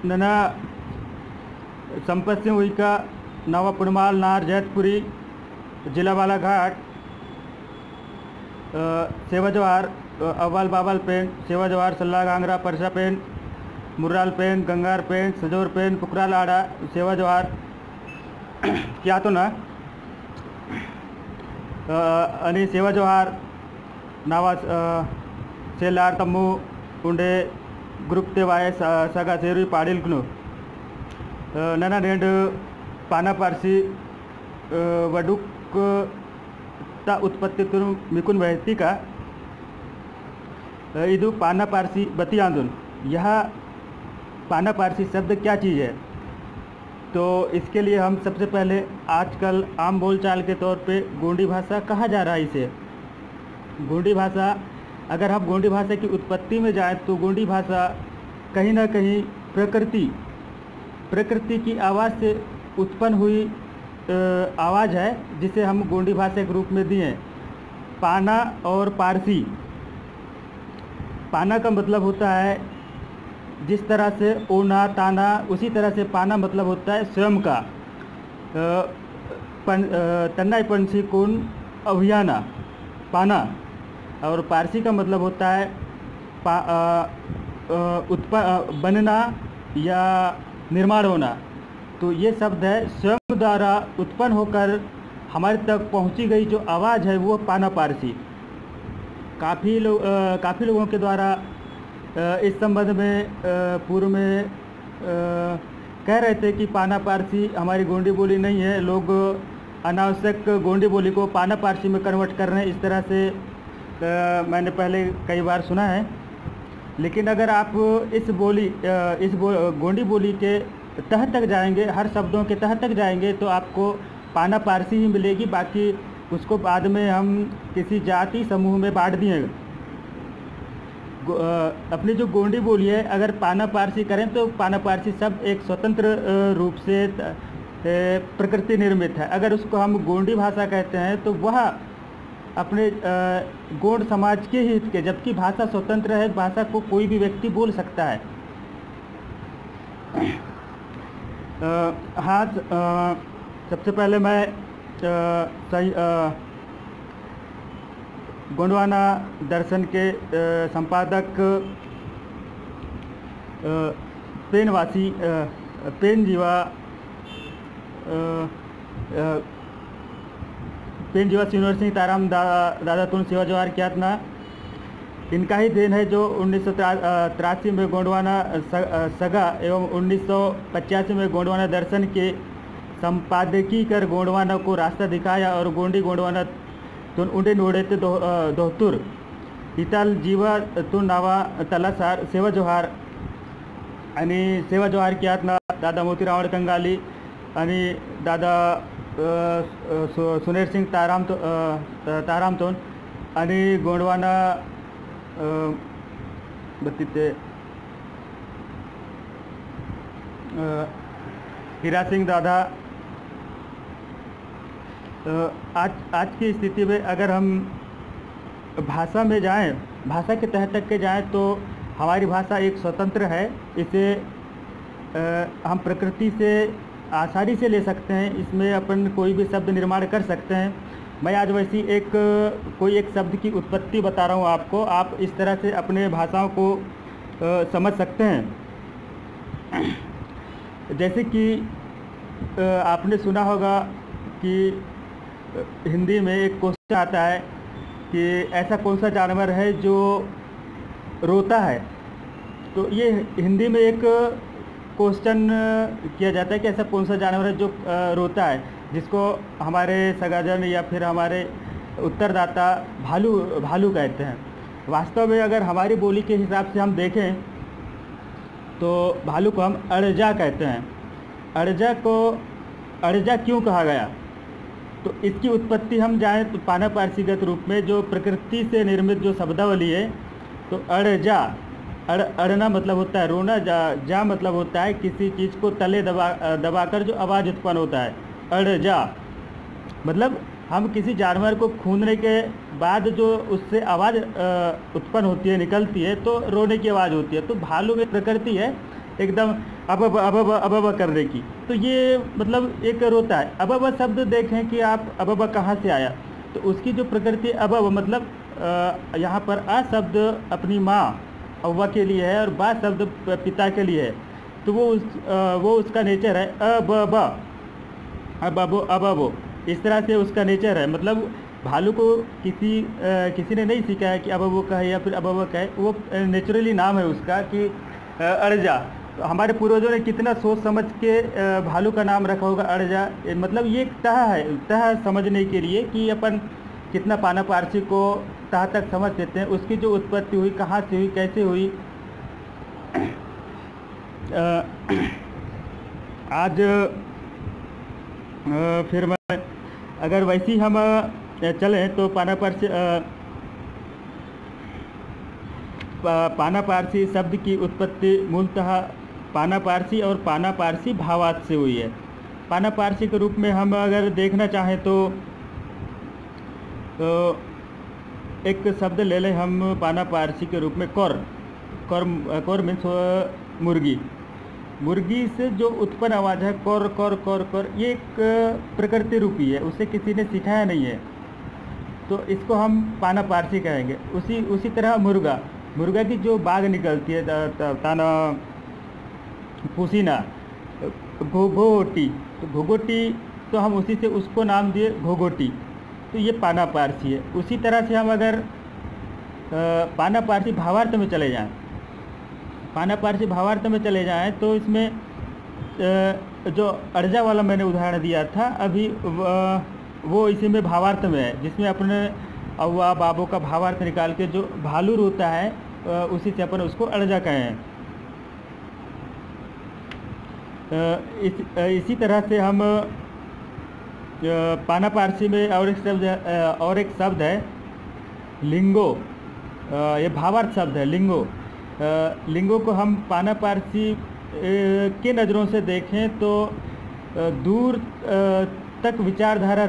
नना संपत सिंह उइका नवा पुनमाल नार जैतपुरी जिला बालाघाट सेवा जवाहर अव्वल बाबल पेन सेवा जवाहर सल्ला गांगरा परसा पेन मुर्राल पेन गंगार पेन सजोर पेन पुकराल आड़ा सेवा जवाहर क्या तो ना आणि सेवा जवाहर नावा सेलार तम्मू उंडे ग्रुप ते वाय सगा सेरू पाडिल कुनु नना नेंड पाना पारसी वडुक ता उत्पत्ति तुम मिकुन वहती का इदु पाना पारसी बती आंदोलन। यह पाना पारसी शब्द क्या चीज़ है? तो इसके लिए हम सबसे पहले आजकल आम बोलचाल के तौर पे गोंडी भाषा कहा जा रहा है इसे। गोंडी भाषा, अगर हम गोंडी भाषा की उत्पत्ति में जाएं तो गोंडी भाषा कहीं ना कहीं प्रकृति की आवाज़ से उत्पन्न हुई आवाज़ है, जिसे हम गोंडी भाषा के रूप में दिए। पाना और पारसी, पाना का मतलब होता है जिस तरह से ओना ताना, उसी तरह से पाना मतलब होता है स्वयं का। तन्नाई पंछी कौन अभियाना पाना, और पारसी का मतलब होता है बनना या निर्माण होना। तो ये शब्द है स्वयं द्वारा उत्पन्न होकर हमारे तक पहुंची गई जो आवाज़ है वो पाना पारसी। काफ़ी लोगों के द्वारा इस संबंध में पूर्व में कह रहे थे कि पाना पारसी हमारी गोंडी बोली नहीं है, लोग अनावश्यक गोंडी बोली को पाना पारसी में कन्वर्ट कर रहे हैं, इस तरह से मैंने पहले कई बार सुना है। लेकिन अगर आप इस गोंडी बोली के तह तक जाएंगे, हर शब्दों के तह तक जाएंगे तो आपको पाना पारसी ही मिलेगी। बाकी उसको बाद में हम किसी जाति समूह में बांट दिए। अपनी जो गोंडी बोली है अगर पाना पारसी करें तो पाना पारसी शब्द एक स्वतंत्र रूप से प्रकृति निर्मित है। अगर उसको हम गोंडी भाषा कहते हैं तो वह अपने गोंड समाज के हित के, जबकि भाषा स्वतंत्र है, भाषा को कोई भी व्यक्ति बोल सकता है। हाँ, सबसे पहले मैं गोंडवाना दर्शन के संपादक पेनवासी पेनजीवा सिनोर सिंह ताराम दादा तुन सेवा जवाहर ख्यातना, इनका ही देन है जो 1983 में गोंडवाना सगा एवं 1985 में गोंडवाना दर्शन के संपादकी कर गोंडवाना को रास्ता दिखाया और गोंडी गोंडवाना तुन उंडे नोड़े ते दोहतुर इताल जीवा तुन नावा तलासार सेवा जवाहर आणि सेवा जवाहर ख्यातना दादा मोतीराव कंगाली आणि दादा सुनेर सिंह तारामतोन आणि गोंडवाना बत्तीते हीरा सिंह दादा। आज की स्थिति में अगर हम भाषा में जाएं, भाषा के तह तक के जाएं तो हमारी भाषा एक स्वतंत्र है। इसे हम प्रकृति से आसानी से ले सकते हैं, इसमें अपन कोई भी शब्द निर्माण कर सकते हैं। मैं आज वैसी कोई एक शब्द की उत्पत्ति बता रहा हूँ आपको, आप इस तरह से अपने भाषाओं को समझ सकते हैं। जैसे कि आपने सुना होगा कि हिंदी में एक क्वेश्चन आता है कि ऐसा कौन सा जानवर है जो रोता है। तो ये हिंदी में एक क्वेश्चन किया जाता है कि ऐसा कौन सा जानवर है जो रोता है, जिसको हमारे सगाजन या फिर हमारे उत्तरदाता भालू कहते हैं। वास्तव में अगर हमारी बोली के हिसाब से हम देखें तो भालू को हम अड़जा कहते हैं। अड़जा क्यों कहा गया? तो इसकी उत्पत्ति हम जाएं तो पाना पारसीगत रूप में जो प्रकृति से निर्मित जो शब्दावली है, तो अड़जा, अड़ना मतलब होता है रोना, जा मतलब होता है किसी चीज़ को तले दबाकर जो आवाज़ उत्पन्न होता है। अड़जा मतलब हम किसी जानवर को खूंदने के बाद जो उससे आवाज़ उत्पन्न होती है, निकलती है, तो रोने की आवाज़ होती है। तो भालू में प्रकृति है एकदम अब करने की। तो ये मतलब एक रोता है। अब शब्द देखें कि आप अब कहाँ से आया, तो उसकी जो प्रकृति अब मतलब यहाँ पर आ शब्द अपनी माँ अव्वा के लिए है और बा शब्द पिता के लिए है। तो वो उसका नेचर है अब इस तरह से उसका नेचर है। मतलब भालू को किसी ने नहीं सीखा है कि अब वो कहे या फिर अब कहे, वो नेचुरली नाम है उसका कि अड़जा। तो हमारे पूर्वजों ने कितना सोच समझ के भालू का नाम रखा होगा अड़जा। मतलब ये एक तह समझने के लिए कि अपन कितना पाना पारसी को तह तक समझ लेते हैं, उसकी जो उत्पत्ति हुई, कहाँ से हुई, कैसे हुई। आज फिर मैं अगर वैसी हम चलें तो पाना पारसी शब्द की उत्पत्ति मूलतः पाना पारसी और पाना पारसी भावार्थ से हुई है। पाना पारसी के रूप में हम अगर देखना चाहें तो एक शब्द ले लें हम पाना पारसी के रूप में कौर मीन्स मुर्गी से जो उत्पन्न आवाज़ है कौर, ये एक प्रकृति रूपी है, उसे किसी ने सिखाया नहीं है, तो इसको हम पाना पारसी कहेंगे। उसी तरह मुर्गा की जो बाग निकलती है ताना पुसीना घोघोटी, तो घोघोटी तो हम उसी से उसको नाम दिए घोघोटी, तो ये पाना पारसी है। उसी तरह से हम अगर पाना पारसी भावार्थ में चले जाएं, पाना पारसी भावार्थ में चले जाएं तो इसमें जो अर्जा वाला मैंने उदाहरण दिया था अभी, वो इसी में भावार्थ में है, जिसमें अपने अव्वा बाबू का भावार्थ निकाल के जो भालू रोता है उसी से अपन उसको अर्जा कहें। इसी तरह से हम पाना पारसी में और एक शब्द है लिंगो, ये भावार्थ शब्द है लिंगो। लिंगो को हम पाना पारसी के नज़रों से देखें तो दूर तक विचारधारा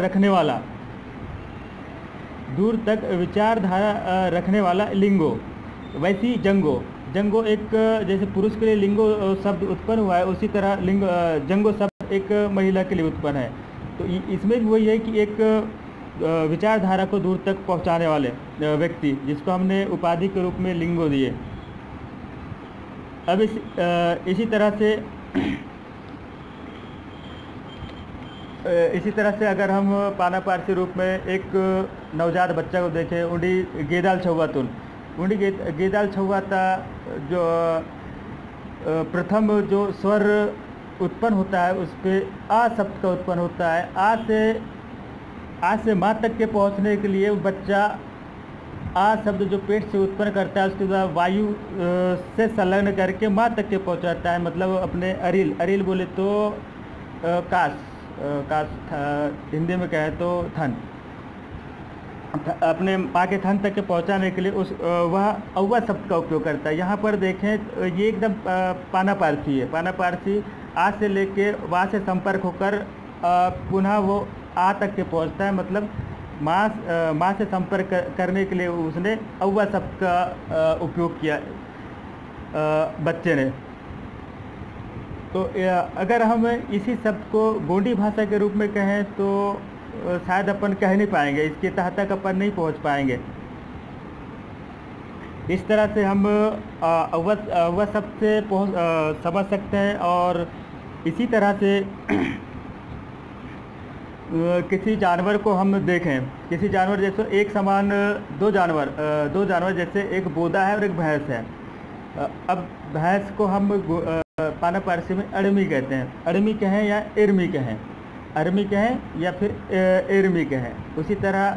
रखने वाला लिंगो। वैसी जंगो एक जैसे पुरुष के लिए लिंगो शब्द उत्पन्न हुआ है, उसी तरह जंगो शब्द एक महिला के लिए उत्पन्न है। तो इसमें भी वही है कि एक विचारधारा को दूर तक पहुंचाने वाले व्यक्ति, जिसको हमने उपाधि के रूप में लिंगो दिए। अब इसी तरह से अगर हम पाना पारसी रूप में एक नवजात बच्चा को देखें, उंडी गेदाल छुआतुन, उंडी गेदाल छुआता, जो प्रथम जो स्वर उत्पन्न होता है उस पर आ शब्द का उत्पन्न होता है। आ से माँ तक के पहुँचने के लिए बच्चा आ शब्द जो पेट से उत्पन्न करता है उसके बाद वायु से संलग्न करके माँ तक के पहुँचाता है। मतलब अपने अरिल बोले तो काश हिंदी में कहें तो थन, अपने माँ के थन तक के पहुँचाने के लिए वह अव्वा शब्द का उपयोग करता है। यहाँ पर देखें ये एकदम पाना पारसी है। पाना पारसी आ से लेके वहाँ से संपर्क होकर पुनः वो आ तक के पहुँचता है। मतलब माँ से संपर्क करने के लिए उसने अव्वा शब्द का उपयोग किया बच्चे ने। तो अगर हम इसी शब्द को गोंडी भाषा के रूप में कहें तो शायद अपन कह नहीं पाएंगे, इसके तह तक अपन नहीं पहुंच पाएंगे। इस तरह से हम अव्वा शब्द से समझ सकते हैं। और इसी तरह से किसी जानवर को हम देखें, किसी जानवर जैसे एक समान दो जानवर जैसे एक बोदा है और एक भैंस है। अब भैंस को हम पाना पारसी में अड़मी कहते हैं। अड़मी कहें या इरमी कहें, अरमी कहें या फिर इरमी कहें। उसी तरह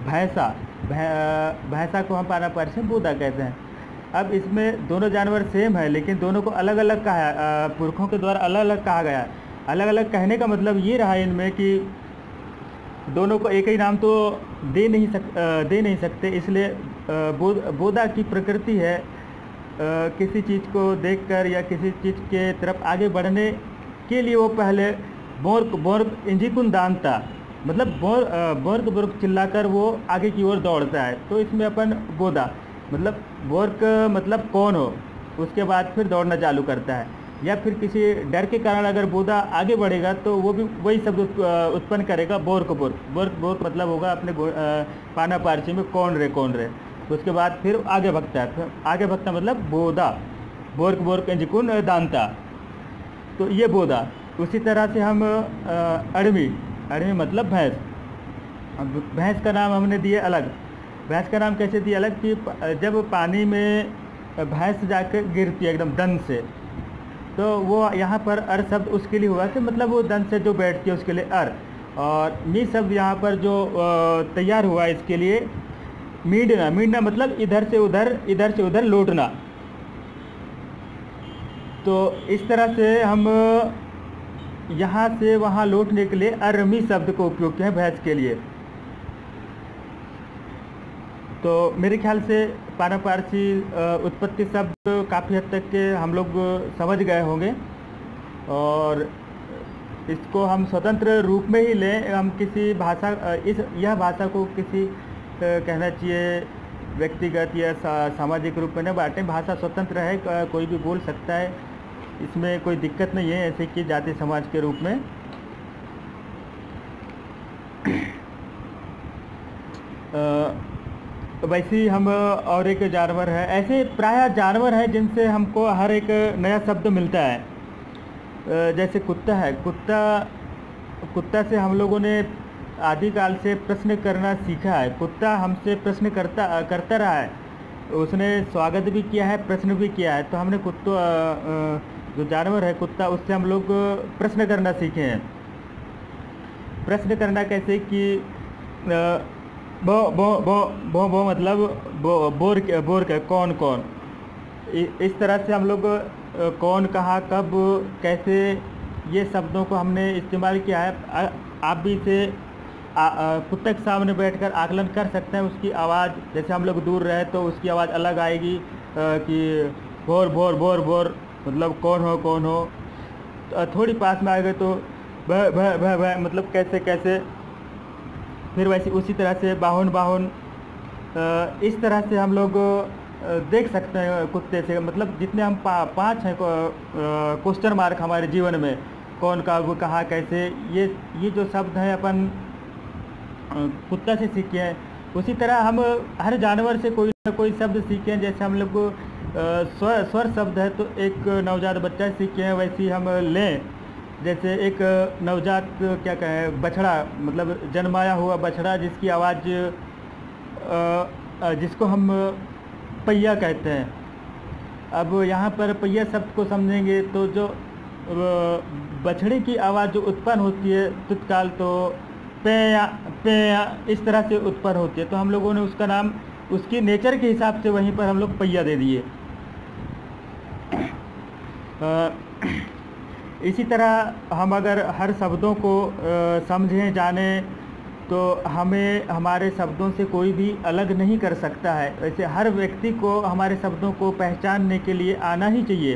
भैंसा को हम पाना पारसी में बोदा कहते हैं। अब इसमें दोनों जानवर सेम है लेकिन दोनों को अलग अलग कहा, पुरखों के द्वारा अलग अलग कहा गया। अलग अलग कहने का मतलब ये रहा इनमें कि दोनों को एक ही नाम तो दे नहीं सकते। इसलिए बोधा की प्रकृति है किसी चीज़ को देखकर या किसी चीज़ के तरफ आगे बढ़ने के लिए वो पहले बोर्क इंजिकुन दानता, मतलब बोर्क चिल्लाकर वो आगे की ओर दौड़ता है। तो इसमें अपन बोधा मतलब बोर्क मतलब कौन हो, उसके बाद फिर दौड़ना चालू करता है। या फिर किसी डर के कारण अगर बोधा आगे बढ़ेगा तो वो भी वही शब्द उत्पन्न करेगा, बोर्क बोर्क बोर्क बोर्क, मतलब होगा अपने पाना पारसी में कौन रे। तो उसके बाद फिर आगे भगता है, फिर आगे भगता मतलब बोधा, बोर्क बोर्क एंजिकुन दानता, तो ये बोधा। उसी तरह से हम अड़मी, अड़मी मतलब भैंस। अब भैंस का नाम हमने दिए अलग। भैंस का नाम कैसे दिया अलग कि जब पानी में भैंस जाकर गिरती है एकदम दन से, तो वो यहाँ पर अर शब्द उसके लिए हुआ कि मतलब वो दन से जो बैठती है उसके लिए अर। और मी शब्द यहाँ पर जो तैयार हुआ इसके लिए मीडना, मीडना मतलब इधर से उधर लौटना। तो इस तरह से हम यहाँ से वहाँ लौटने के लिए अरमी शब्द को उपयोग किया है भैंस के लिए। तो मेरे ख्याल से पाना पारसी उत्पत्ति शब्द काफ़ी हद तक के हम लोग समझ गए होंगे, और इसको हम स्वतंत्र रूप में ही लें। हम किसी भाषा यह भाषा को किसी कहना चाहिए व्यक्तिगत या सामाजिक रूप में न बांटें। भाषा स्वतंत्र है, कोई भी बोल सकता है, इसमें कोई दिक्कत नहीं है ऐसे कि जाति समाज के रूप में। वैसे ही हम और एक जानवर है, ऐसे प्रायः जानवर हैं जिनसे हमको हर एक नया शब्द मिलता है। जैसे कुत्ता है, कुत्ता से हम लोगों ने आदिकाल से प्रश्न करना सीखा है। कुत्ता हमसे प्रश्न करता रहा है, उसने स्वागत भी किया है, प्रश्न भी किया है। तो हमने जो जानवर है कुत्ता, उससे हम लोग प्रश्न करना सीखे हैं। प्रश्न करना कैसे कि बो बो बो बो बो मतलब बोर का कौन। इस तरह से हम लोग कौन, कहाँ, कब, कैसे, ये शब्दों को हमने इस्तेमाल किया है। आप भी इसे कुत्ते के सामने बैठकर आकलन कर सकते हैं। उसकी आवाज़, जैसे हम लोग दूर रहे तो उसकी आवाज़ अलग आएगी कि बोर बोर बोर बोर मतलब कौन हो। थोड़ी पास में आ गए तो भ मतलब कैसे। फिर वैसे उसी तरह से बाहुन, इस तरह से हम लोग देख सकते हैं कुत्ते से। मतलब जितने हम 5 हैं क्वेश्चन मार्क हमारे जीवन में, कौन, कब, कहाँ, कैसे, ये जो शब्द हैं अपन कुत्ता से सीखे हैं। उसी तरह हम हर जानवर से कोई ना कोई शब्द सीखे हैं। जैसे हम लोग को स्वर शब्द है तो एक नवजात बच्चा सीखे हैं, वैसे ही हम लें। जैसे एक नवजात क्या कहें, बछड़ा, मतलब जन्माया हुआ बछड़ा जिसकी आवाज़ जिसको हम पहिया कहते हैं। अब यहाँ पर पहिया शब्द को समझेंगे तो जो बछड़े की आवाज़ जो उत्पन्न होती है तत्काल, तो पेया इस तरह से उत्पन्न होती है। तो हम लोगों ने उसका नाम उसकी नेचर के हिसाब से वहीं पर हम लोग पहिया दे दिए। इसी तरह हम अगर हर शब्दों को समझें, जानें, तो हमें हमारे शब्दों से कोई भी अलग नहीं कर सकता है। वैसे हर व्यक्ति को हमारे शब्दों को पहचानने के लिए आना ही चाहिए।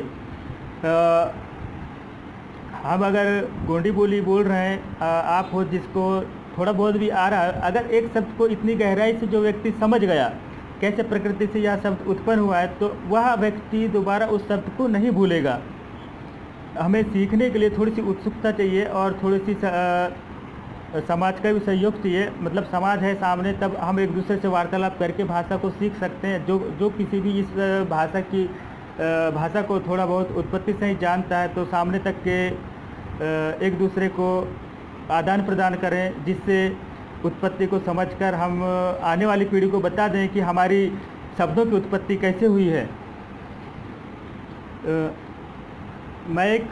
हम अगर गोंडी बोली बोल रहे हैं, आप हो जिसको थोड़ा बहुत भी आ रहा है, अगर एक शब्द को इतनी गहराई से जो व्यक्ति समझ गया कैसे प्रकृति से यह शब्द उत्पन्न हुआ है, तो वह व्यक्ति दोबारा उस शब्द को नहीं भूलेगा। हमें सीखने के लिए थोड़ी सी उत्सुकता चाहिए और थोड़ी सी समाज का भी सहयोग चाहिए। मतलब समाज है सामने, तब हम एक दूसरे से वार्तालाप करके भाषा को सीख सकते हैं। जो किसी भी इस भाषा को थोड़ा बहुत उत्पत्ति से ही जानता है, तो सामने तक के एक दूसरे को आदान प्रदान करें, जिससे उत्पत्ति को समझकर हम आने वाली पीढ़ी को बता दें कि हमारी शब्दों की उत्पत्ति कैसे हुई है। मैं एक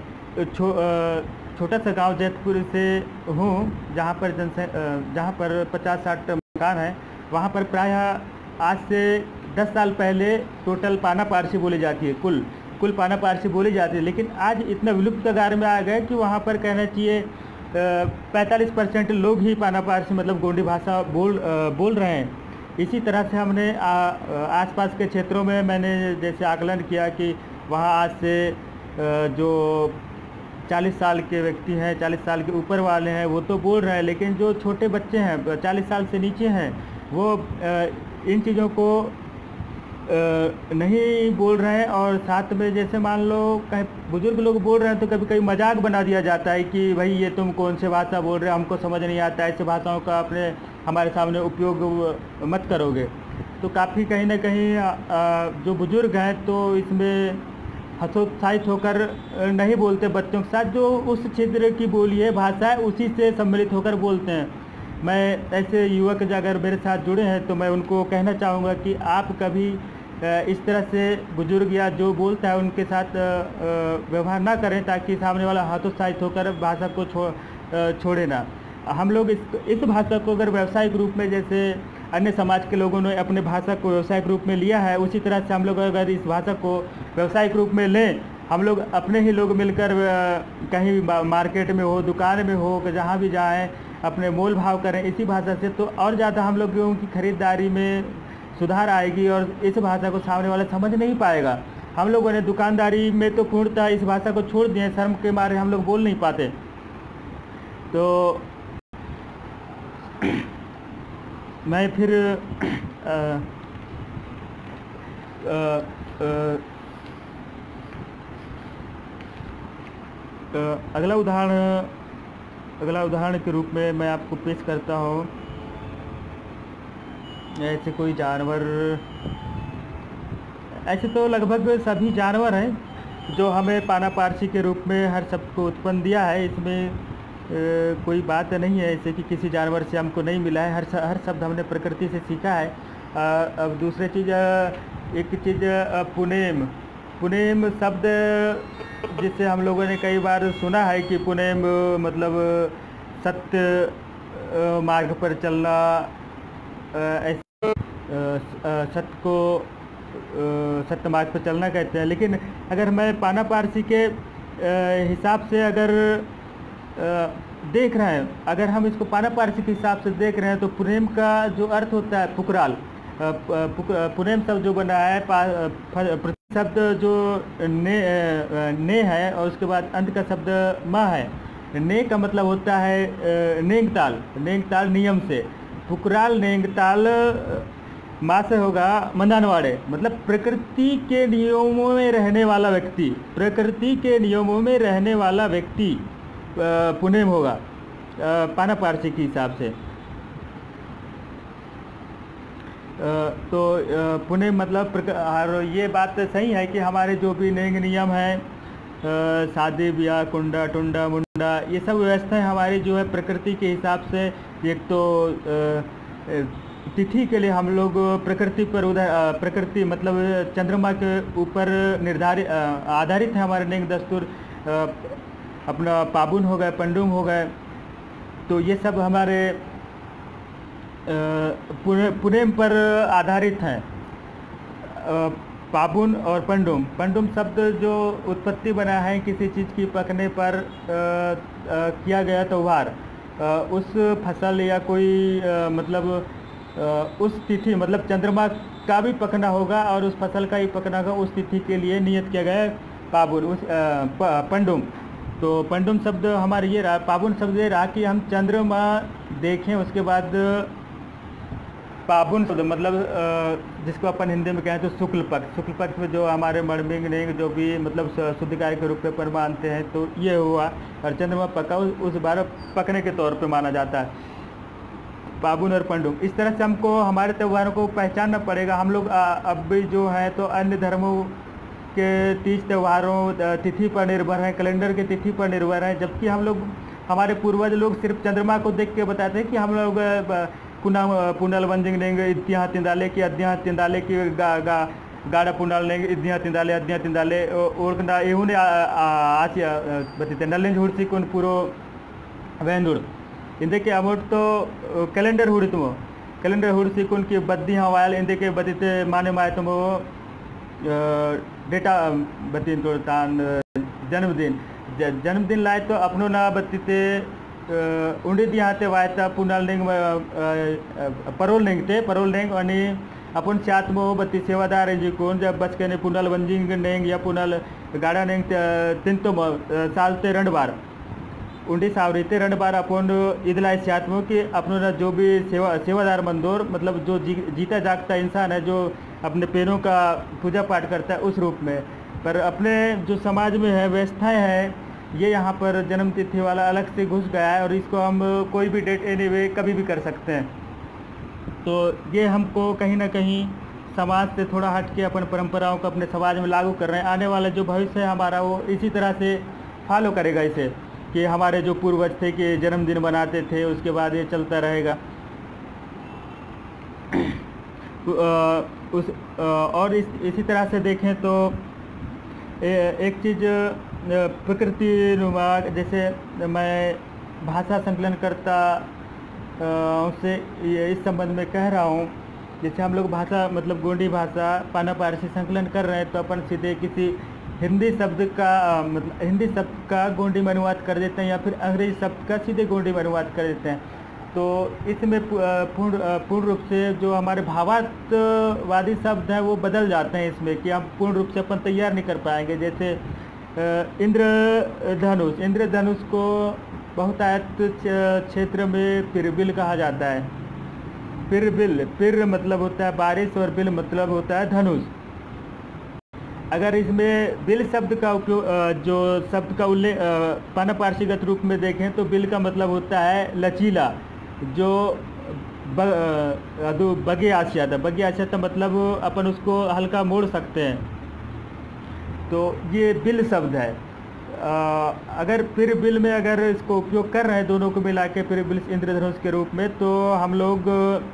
छोटा सा गांव जैतपुर से हूँ, जहाँ पर 50-60 मकान हैं। वहाँ पर प्रायः आज से 10 साल पहले टोटल पाना पारसी बोली जाती है, कुल पाना पारसी बोली जाती है। लेकिन आज इतना विलुप्त कगार में आ गए कि वहाँ पर कहना चाहिए 45% लोग ही पाना पारसी मतलब गोंडी भाषा बोल रहे हैं। इसी तरह से हमने आसपास के क्षेत्रों में मैंने जैसे आकलन किया कि वहाँ आज से जो 40 साल के व्यक्ति हैं, 40 साल के ऊपर वाले हैं, वो तो बोल रहे हैं, लेकिन जो छोटे बच्चे हैं 40 साल से नीचे हैं, वो इन चीज़ों को नहीं बोल रहे हैं। और साथ में जैसे मान लो कहीं बुजुर्ग लोग बोल रहे हैं तो कभी कभी मजाक बना दिया जाता है कि भाई ये तुम कौन से भाषा बोल रहे हो, हमको समझ नहीं आता, ऐसे भाषाओं का अपने हमारे सामने उपयोग मत करोगे। तो काफ़ी कहीं ना कहीं जो बुजुर्ग हैं तो इसमें हतोत्साहित होकर नहीं बोलते बच्चों के साथ, जो उस क्षेत्र की बोली है, भाषा है, उसी से सम्मिलित होकर बोलते हैं। मैं ऐसे युवक अगर मेरे साथ जुड़े हैं तो मैं उनको कहना चाहूँगा कि आप कभी इस तरह से बुजुर्ग या जो बोलता है उनके साथ व्यवहार ना करें, ताकि सामने वाला हतोत्साहित होकर भाषा को छोड़े ना। हम लोग इस भाषा को अगर व्यावसायिक रूप में, जैसे अन्य समाज के लोगों ने अपने भाषा को व्यावसायिक रूप में लिया है, उसी तरह से हम लोग अगर इस भाषा को व्यावसायिक रूप में लें, हम लोग अपने ही लोग मिलकर कहीं मार्केट में हो, दुकान में हो, जहाँ भी जाएं, अपने मोल भाव करें इसी भाषा से, तो और ज़्यादा हम लोगों की खरीदारी में सुधार आएगी और इस भाषा को सामने वाला समझ नहीं पाएगा। हम लोगों ने दुकानदारी में तो पूर्णतः इस भाषा को छोड़ दिए, शर्म के मारे हम लोग बोल नहीं पाते। तो मैं फिर अगला उदाहरण के रूप में मैं आपको पेश करता हूँ। ऐसे कोई जानवर, ऐसे तो लगभग सभी जानवर हैं जो हमें पानापारसी के रूप में हर शब्द को उत्पन्न दिया है। इसमें कोई बात नहीं है ऐसे कि किसी जानवर से हमको नहीं मिला है, हर शब्द हमने प्रकृति से सीखा है। अब दूसरी चीज़, एक चीज़ पुनेम शब्द, जिससे हम लोगों ने कई बार सुना है कि पुनेम मतलब सत्य मार्ग पर चलना, ऐसे सत्य मार्ग पर चलना कहते हैं। लेकिन अगर मैं पानापारसी के हिसाब से अगर देख रहे हैं, अगर हम इसको पानापारसी के हिसाब से देख रहे हैं, तो पुनेम का जो अर्थ होता है पुकराल, पुनेम शब्द जो बना है, शब्द जो ने है और उसके बाद अंत का शब्द मा है। ने का मतलब होता है नेंगताल नियम से, पुकराल नेंगताल माँ से होगा मंदानवाड़े, मतलब प्रकृति के नियमों में रहने वाला व्यक्ति, प्रकृति के नियमों में रहने वाला व्यक्ति पुनेम होगा पानापारसी के हिसाब से। तो पुनेम मतलब और ये बात सही है कि हमारे जो भी नेंग नियम हैं, शादी ब्याह, कुंडा टुंडा मुंडा, ये सब व्यवस्थाएं हमारी जो है प्रकृति के हिसाब से, एक तो तिथि के लिए हम लोग प्रकृति पर प्रकृति मतलब चंद्रमा के ऊपर निर्धारित आधारित है हमारे नेंग दस्तूर। अपना पाबुन हो गए, पंडुम हो गए, तो ये सब हमारे पुनेम पर आधारित हैं। पाबुन और पंडुम शब्द जो उत्पत्ति बना है किसी चीज़ की पकने पर किया गया त्यौहार, उस फसल या कोई मतलब उस तिथि, मतलब चंद्रमा का भी पकना होगा और उस फसल का ही पकना होगा, उस तिथि के लिए नियत किया गया है पाबुन, उस पंडुम। तो पंडुम शब्द हमारे ये रहा, पाबुन शब्द ये रहा कि हम चंद्रमा देखें, उसके बाद पाबुन शब्द मतलब जिसको अपन हिंदी में कहें तो शुक्ल पक्ष में जो हमारे मणमिंग नेंग जो भी मतलब शुद्ध कार्य के रूप में अपन मानते हैं, तो ये हुआ। और चंद्रमा पका उस बार पकने के तौर पे माना जाता है पाबुन और पंडुम। इस तरह से हमको हमारे त्योहारों को पहचानना पड़ेगा। हम लोग अब भी जो है तो अन्य धर्मों के तीज त्योहारों तिथि पर निर्भर हैं, कैलेंडर की तिथि पर निर्भर हैं, जबकि हम लोग, हमारे पूर्वज लोग सिर्फ चंद्रमा को देख के बताते हैं कि हम लोग पुनल वंजिंग लेंगे, इत्या तिंदाले की अध्या तिंदाले की गाड़ा पुनल लेंगे, इद्या तिंदाले अध्या तिंदाले ओरकना एहू ने आज बतते नल्लेंज हुड़सी कुन पूरो वेंदुड़ इंदे के अमोट तो कैलेंडर हुड़सी कुन की बद्दी हवायल इंदे के बतते माने माए तुम डेटा बतीन तो तान जन्मदिन लाए तो अपनो ना बतीते उंडी दिहाते वायता पुनल नेंग परोल नेंग आणि अपन चात मो बत्ती सेवादार जी कोण जब बच के ने पुनल वंजिंग नेंग या पुनल गाड़ा नेंग तिंतो सालते रंड बार उंडी सावरीते रंड बार अपन इदलाय चात मो कि अपनो ना जो भी सेवादार मंदोर मतलब जो जीता जागता इंसान है जो अपने पेड़ों का पूजा पाठ करता है उस रूप में। पर अपने जो समाज में है व्यवस्थाएं हैं, ये यहाँ पर जन्म तिथि वाला अलग से घुस गया है और इसको हम कोई भी डेट एनीवे कभी भी कर सकते हैं। तो ये हमको कहीं ना कहीं समाज से थोड़ा हट के अपन परंपराओं को अपने समाज में लागू कर रहे हैं। आने वाला जो भविष्य है हमारा वो इसी तरह से फॉलो करेगा इसे, कि हमारे जो पूर्वज थे कि जन्मदिन बनाते थे, उसके बाद ये चलता रहेगा। और इसी तरह से देखें तो एक चीज़ प्रकृति नुमा, जैसे मैं भाषा संकलन करता उससे ये इस संबंध में कह रहा हूँ, जैसे हम लोग भाषा मतलब गोंडी भाषा पाना पारसी संकलन कर रहे हैं तो अपन सीधे किसी हिंदी शब्द का मतलब हिंदी शब्द का गोंडी में अनुवाद कर देते हैं या फिर अंग्रेजी शब्द का सीधे गोंडी में अनुवाद कर देते हैं। तो इसमें पूर्ण रूप से जो हमारे भावार्थवादी शब्द हैं वो बदल जाते हैं इसमें, कि हम पूर्ण रूप से अपन तैयार नहीं कर पाएंगे। जैसे इंद्रधनुष को बहुतायत क्षेत्र में पिरबिल कहा जाता है। पिरबिल, पिर मतलब होता है बारिश और बिल मतलब होता है धनुष। अगर इसमें बिल शब्द का उपयोग जो शब्द का उल्लेख पाना पारसीगत रूप में देखें तो बिल का मतलब होता है लचीला, जो बगे आशिया था। बगे आशिया था मतलब अपन उसको हल्का मोड़ सकते हैं, तो ये बिल शब्द है। अगर फिर बिल में अगर इसको उपयोग कर रहे हैं दोनों को मिला के फिर बिल इंद्रधनुष के रूप में, तो हम लोग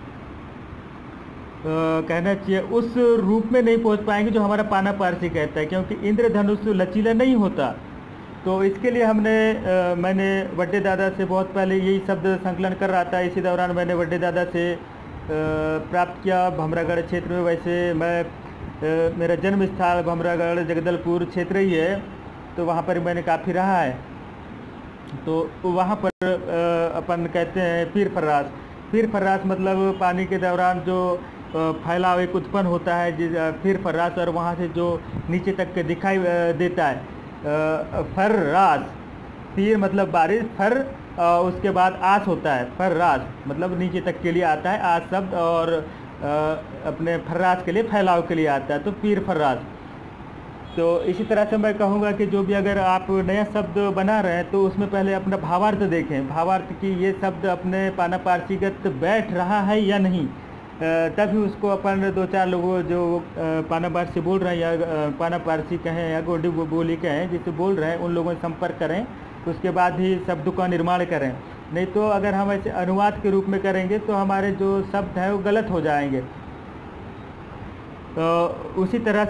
कहना चाहिए उस रूप में नहीं पहुंच पाएंगे जो हमारा पाना पारसी कहता है, क्योंकि इंद्रधनुष लचीला नहीं होता। तो इसके लिए मैंने वड्डे दादा से बहुत पहले यही शब्द संकलन कर रहा था। इसी दौरान मैंने वड्डे दादा से प्राप्त किया भमरागढ़ क्षेत्र में। वैसे मैं मेरा जन्म स्थल भमरागढ़ जगदलपुर क्षेत्र ही है, तो वहाँ पर मैंने काफ़ी रहा है। तो वहाँ पर अपन कहते हैं पीर फर्रास। पीर फर्रास मतलब पानी के दौरान जो फैलाव एक उत्पन्न होता है फिर फर्रास, और वहाँ से जो नीचे तक के दिखाई देता है फर्रास। पीर मतलब बारिश, फर उसके बाद आस होता है। फर्रास मतलब नीचे तक के लिए आता है आस शब्द, और अपने फर्रास के लिए फैलाव के लिए आता है, तो पीर फर्रास। तो इसी तरह से मैं कहूँगा कि जो भी अगर आप नया शब्द बना रहे हैं तो उसमें पहले अपना भावार्थ देखें, भावार्थ की ये शब्द अपने पाना पारसीगत बैठ रहा है या नहीं, तभी उसको अपन दो चार लोगों जो पाना पारसी बोल रहे हैं या पाना पारसी कहें या गोंडी बोली कहें जिससे बोल रहे हैं, उन लोगों से संपर्क करें, उसके बाद ही शब्द का निर्माण करें। नहीं तो अगर हम ऐसे अनुवाद के रूप में करेंगे तो हमारे जो शब्द हैं वो गलत हो जाएंगे। तो उसी तरह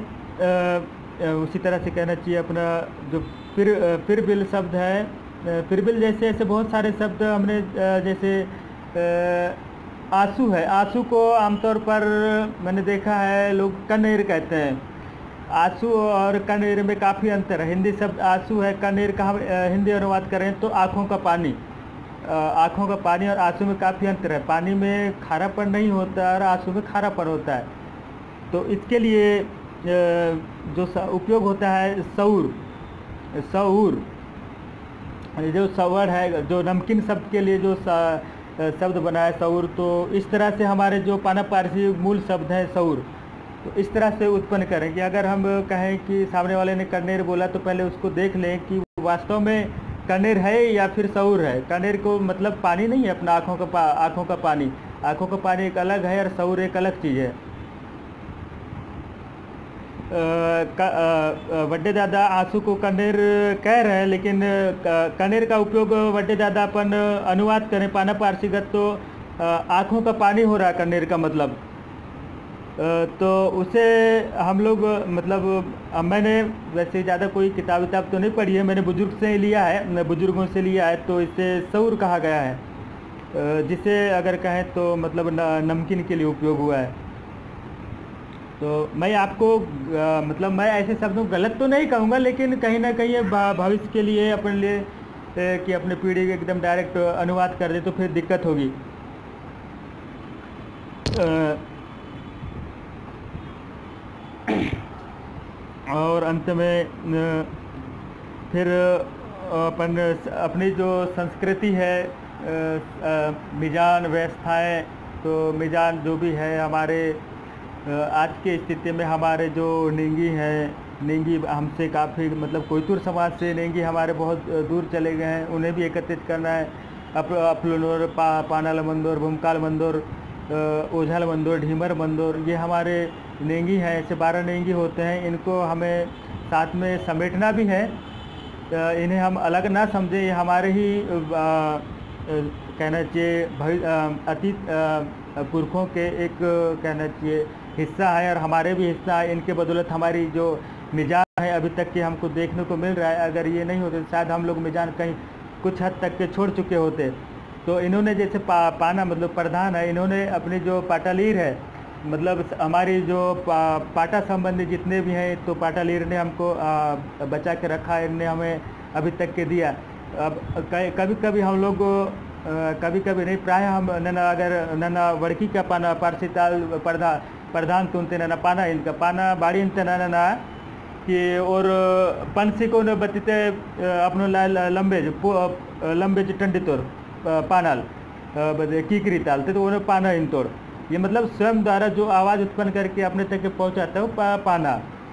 से कहना चाहिए अपना जो फिर बिल शब्द है, फिर बिल जैसे ऐसे बहुत सारे शब्द हमने जैसे आंसू है। आंसू को आमतौर पर मैंने देखा है लोग कनेर कहते हैं। आंसू और कनेर में काफ़ी अंतर है। हिंदी शब्द आंसू है, कनेर का हम हिंदी अनुवाद करें तो आँखों का पानी। आँखों का पानी और आंसू में काफ़ी अंतर है। पानी में खारापन नहीं होता और आंसू में खारापन होता है। तो इसके लिए जो उपयोग होता है सऊर जो सवर है, जो नमकीन शब्द के लिए जो शब्द बना है सऊर, तो इस तरह से हमारे जो पाना पारसी मूल शब्द है सऊर, तो इस तरह से उत्पन्न करेंगे। अगर हम कहें कि सामने वाले ने कनेर बोला तो पहले उसको देख लें कि वास्तव में कनेर है या फिर सऊर है। कनेर को मतलब पानी नहीं है अपना आँखों का पानी। आँखों का पानी एक अलग है और सऊर एक अलग चीज़ है। वड्डे दादा आंसू को कनेर कह रहे हैं, लेकिन कनेर का उपयोग वड्डे दादा अपन अनुवाद करें पाना पारसीगत तो आँखों का पानी हो रहा है कनेर का मतलब। तो उसे हम लोग मतलब मैंने वैसे ज़्यादा कोई किताब तो नहीं पढ़ी है, मैंने बुजुर्ग से लिया है, बुजुर्गों से लिया है, तो इसे सऊर कहा गया है, जिसे अगर कहें तो मतलब नमकीन के लिए उपयोग हुआ है। तो मैं आपको मतलब मैं ऐसे शब्दों गलत तो नहीं कहूँगा, लेकिन कहीं ना कहीं भविष्य के लिए अपने लिए कि अपने पीढ़ी एकदम डायरेक्ट अनुवाद कर दे तो फिर दिक्कत होगी। और अंत में फिर अपन अपनी जो संस्कृति है, मिजान व्यवस्थाएं, तो मिजान जो भी है हमारे आज की स्थिति में हमारे जो निंगी हैं नेंगी हमसे काफ़ी मतलब कोयतुर समाज से नेंगी हमारे बहुत दूर चले गए हैं, उन्हें भी एकत्रित करना है। अपलोनोर, पानाल मंदोर, भूमकाल मंदोर, ओझाल मंदोर, ढीमर मंदोर, ये हमारे नेंगी हैं। ऐसे 12 नेंगी होते हैं, इनको हमें साथ में समेटना भी है। इन्हें हम अलग ना समझें, ये हमारे ही कहना चाहिए अतीत पुरखों के एक कहना चाहिए हिस्सा है, और हमारे भी हिस्सा है। इनके बदौलत हमारी जो मिजान है अभी तक के हमको देखने को मिल रहा है। अगर ये नहीं होते शायद हम लोग मिजान कहीं कुछ हद तक के छोड़ चुके होते। तो इन्होंने जैसे पाना मतलब प्रधान है, इन्होंने अपनी जो पाटालीर है मतलब हमारी जो पाटा संबंधी जितने भी हैं, तो पाटालीर ने हमको बचा के रखा है, इनने हमें अभी तक के दिया। अब कभी कभी हम लोग कभी कभी नहीं, प्राय हम नना अगर नना वड़की का पाना पारसीताल प्रधान तुनते नना पाना इनका पाना बाड़ी इनते नना कि और पंसी को न बतीते अपनो लंबे टंडी तोड़ पानाल कीकरी ताल तो उन्हें पाना इन तोड़, ये मतलब स्वयं द्वारा जो आवाज़ उत्पन्न करके अपने तक पहुंचाता है वो पाना।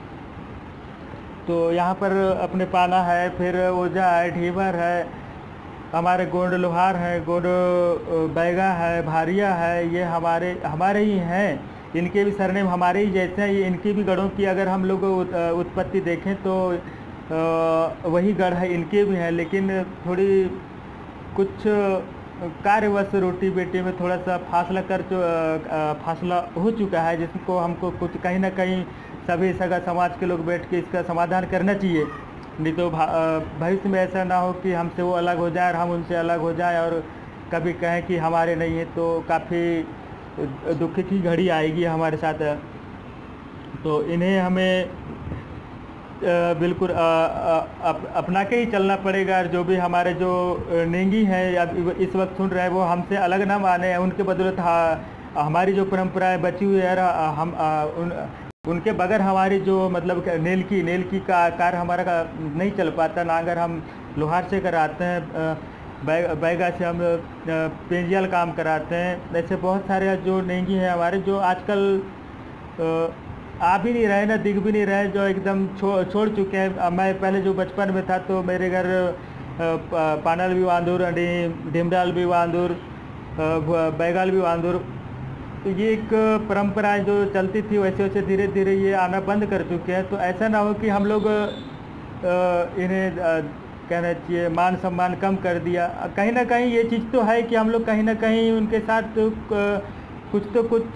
तो यहाँ पर अपने पाना है, फिर ओझा है, ढीबर है, हमारे गोंड लोहार है, गोंड बैगा है, भारिया है, ये हमारे ही हैं। इनके भी सरनेम हमारे ही जैसे हैं। ये इनकी भी गढ़ों की अगर हम लोग उत्पत्ति देखें तो वही गढ़ है, इनके भी हैं, लेकिन थोड़ी कुछ कार्यवश रोटी बेटी में थोड़ा सा फासला हो चुका है, जिसको हमको कुछ कहीं ना कहीं सभी सगा समाज के लोग बैठ के इसका समाधान करना चाहिए। नहीं तो भविष्य में ऐसा ना हो कि हमसे वो अलग हो जाए और हम उनसे अलग हो जाए और कभी कहें कि हमारे नहीं है, तो काफ़ी दुख की घड़ी आएगी हमारे साथ। तो इन्हें हमें बिल्कुल अपना के ही चलना पड़ेगा। और जो भी हमारे जो नेंगी हैं अब इस वक्त सुन रहे हैं, वो हमसे अलग ना माने, उनके बदौलत हमारी जो परंपराएं बची हुई है, हम उनके बगैर हमारी जो मतलब नेल की का कार्य हमारा का नहीं चल पाता ना। अगर हम लोहार से कराते हैं, बैगा से हम पेंजियल काम कराते हैं, ऐसे बहुत सारे जो नेंगी हैं हमारे जो आजकल आ भी नहीं रहे ना दिख भी नहीं रहे, जो एकदम छोड़ चुके हैं। मैं पहले जो बचपन में था तो मेरे घर पानल भी वांदूर, ढिमडाल भी वांदूर, बैगाल भी वांदूर, तो ये एक परंपरा जो चलती थी, वैसे वैसे धीरे धीरे ये आना बंद कर चुके हैं। तो ऐसा ना हो कि हम लोग इन्हें कहना चाहिए मान सम्मान कम कर दिया। कहीं ना कहीं ये चीज़ तो है कि हम लोग कहीं ना कहीं उनके साथ कुछ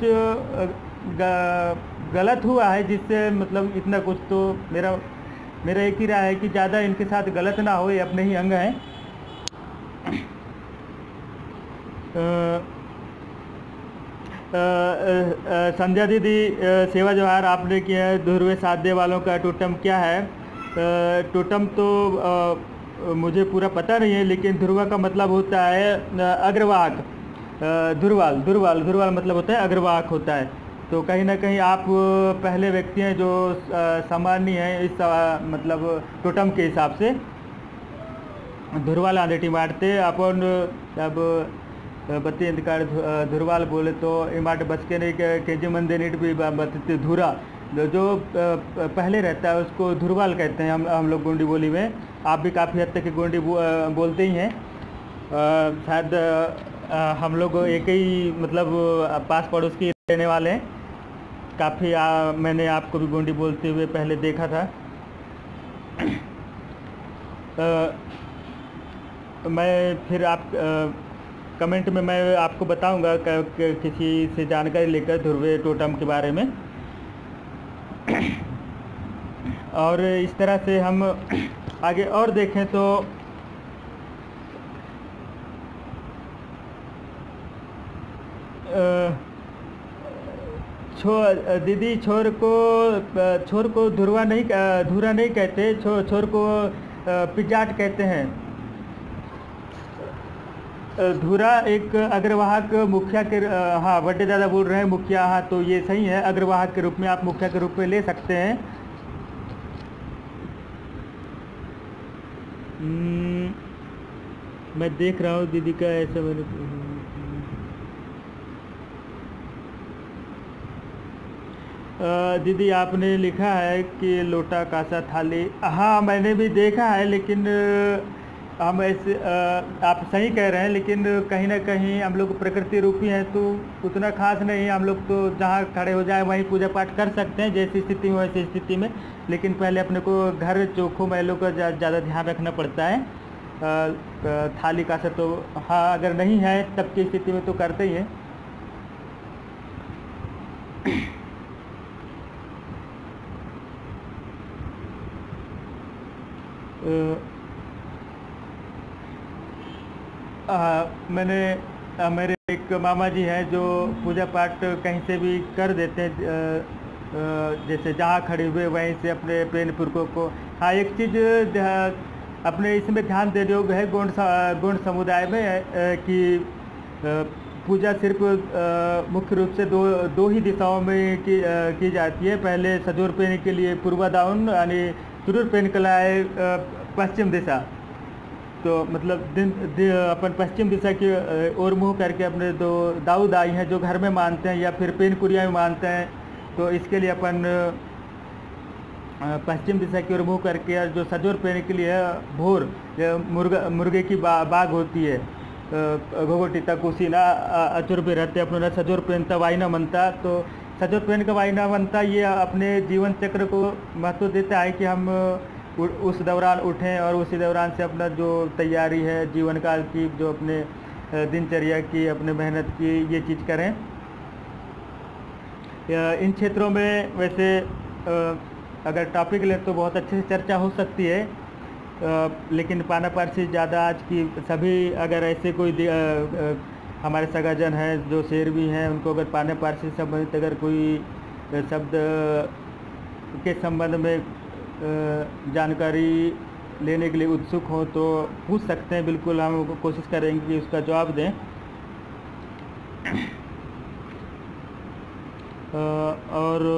गलत हुआ है, जिससे मतलब इतना कुछ तो मेरा एक ही राय है कि ज़्यादा इनके साथ गलत ना हो, ये अपने ही अंग हैं। संध्या दीदी सेवा जोहार आपने किया है। ध्रुवे साधे वालों का टोटम क्या है? टोटम तो मुझे पूरा पता नहीं है, लेकिन ध्रुवा का मतलब होता है अग्रवाहक। ध्रुवाल मतलब होता है अग्रवाहक होता है। तो कहीं ना कहीं आप पहले व्यक्ति हैं जो सामान्य हैं इस मतलब टोटम के हिसाब से। ध्रुवाल आंधेटी मारते अपन अब बत्ती अंधकार ध्रुवाल बोले तो इमाट बच के नहीं केजी मंदिर नीट भी बतते धुरा जो पहले रहता है उसको ध्रुवाल कहते हैं हम लोग गोंडी बोली में। आप भी काफ़ी हद तक गोंडी बोलते ही हैं। शायद हम लोग एक ही मतलब पास पड़ोस के रहने वाले हैं। काफ़ी मैंने आपको भी गोंडी बोलते हुए पहले देखा था। मैं फिर आप कमेंट में मैं आपको बताऊंगा किसी से जानकारी लेकर ध्रुवे टोटम के बारे में। और इस तरह से हम आगे और देखें तो दीदी छोर को धुरा नहीं कहते, छोर को पिजाट कहते हैं। धुरा एक अग्रवाहक मुखिया के हाँ बड़े दादा बोल रहे हैं मुखिया, हाँ तो ये सही है। अग्रवाहक के रूप में आप मुखिया के रूप में ले सकते हैं। मैं देख रहा हूँ दीदी का ऐसा मैंने दीदी आपने लिखा है कि लोटा कासा थाली। हाँ मैंने भी देखा है, लेकिन हम ऐसे आप सही कह रहे हैं, लेकिन कहीं ना कहीं हम लोग प्रकृति रूपी हैं तो उतना खास नहीं है। हम लोग तो जहाँ खड़े हो जाए वहीं पूजा पाठ कर सकते हैं, जैसी स्थिति में वैसी स्थिति में। लेकिन पहले अपने को घर चोखों मैलों का ज़्यादा ध्यान रखना पड़ता है। थाली कासा तो हाँ, अगर नहीं है तब की स्थिति में तो करते ही हैं। मैंने मेरे एक मामा जी हैं जो पूजा पाठ कहीं से भी कर देते हैं, जैसे जहाँ खड़े हुए वहीं से अपने प्रेम पुरखों को। हाँ, एक चीज़ अपने इसमें ध्यान देने योग्य है गौंड समुदाय में कि पूजा सिर्फ मुख्य रूप से दो ही दिशाओं में की जाती है। पहले सजोर पहनने के लिए पूर्वा दाउन यानी सुदूर पहन कलाए पश्चिम दिशा। तो मतलब अपन पश्चिम दिशा की ओर मुँह करके अपने दो दाऊ दाई हैं जो घर में मानते हैं या फिर पेनपुरिया में मानते हैं, तो इसके लिए अपन पश्चिम दिशा की ओर मुँह करके, और जो सजोर पहनने के लिए भोर मुर्गे की बाग होती है घोघोटी तक उसी ना अचुर पे रहते अपने सजोर पहनता वाइना मनता। तो सजोर पहन का वाइना मनता ये अपने जीवन चक्र को महत्व देता है कि हम उस दौरान उठें और उसी दौरान से अपना जो तैयारी है जीवन काल की, जो अपने दिनचर्या की, अपने मेहनत की, ये चीज़ करें। इन क्षेत्रों में वैसे अगर टॉपिक लें तो बहुत अच्छे से चर्चा हो सकती है, लेकिन पाना पारसी ज़्यादा आज की सभी अगर ऐसे कोई हमारे सगाजन हैं जो शेर भी हैं, उनको अगर पाना पारसी से संबंधित अगर कोई शब्द के संबंध में जानकारी लेने के लिए उत्सुक हो तो पूछ सकते हैं। बिल्कुल हम कोशिश करेंगे कि उसका जवाब दें। और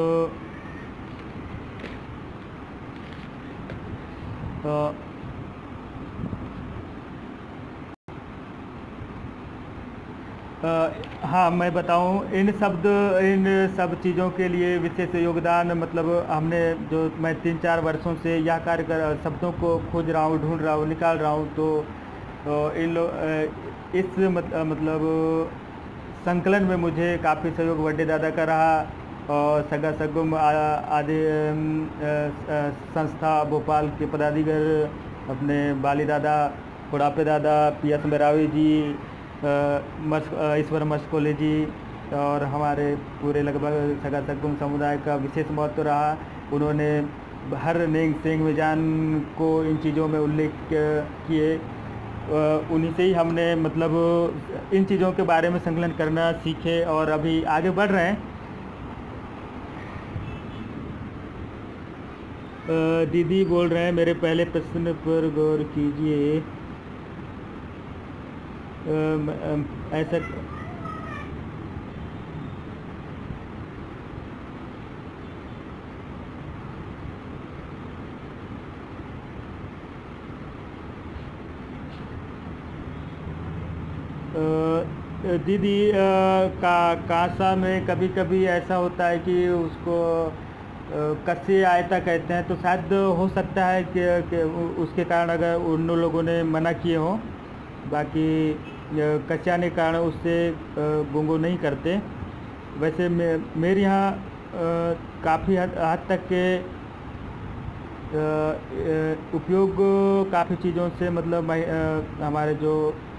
हाँ मैं बताऊँ, इन सब चीज़ों के लिए विशेष योगदान मतलब हमने जो मैं 3-4 वर्षों से यह कार्य कर शब्दों को खोज रहा हूँ, ढूंढ रहा हूँ, निकाल रहा हूँ। तो इस मतलब संकलन में मुझे काफ़ी सहयोग बड़े दादा का रहा, और सगा सगुम आदि संस्था भोपाल के पदाधिकार अपने बाली दादा, बुढ़ापे दादा, PS मेरावी जी, ईश्वर मस्कोले जी, और हमारे पूरे लगभग सगा सगुम समुदाय का विशेष महत्व रहा। उन्होंने हर नेंग सेंग में जान को इन चीज़ों में उल्लेख किए। उन्हीं से ही हमने मतलब इन चीज़ों के बारे में संकलन करना सीखे और अभी आगे बढ़ रहे हैं। दीदी बोल रहे हैं मेरे पहले प्रश्न पर गौर कीजिए। ऐसा दीदी कांसा में कभी कभी ऐसा होता है कि उसको कस्से आयता कहते हैं, तो शायद हो सकता है कि उसके कारण अगर उन लोगों ने मना किए हों। बाकी कच्चा ने कारण उससे गुंगो नहीं करते। वैसे मेरे यहाँ काफ़ी हद तक के उपयोग काफ़ी चीज़ों से मतलब हमारे जो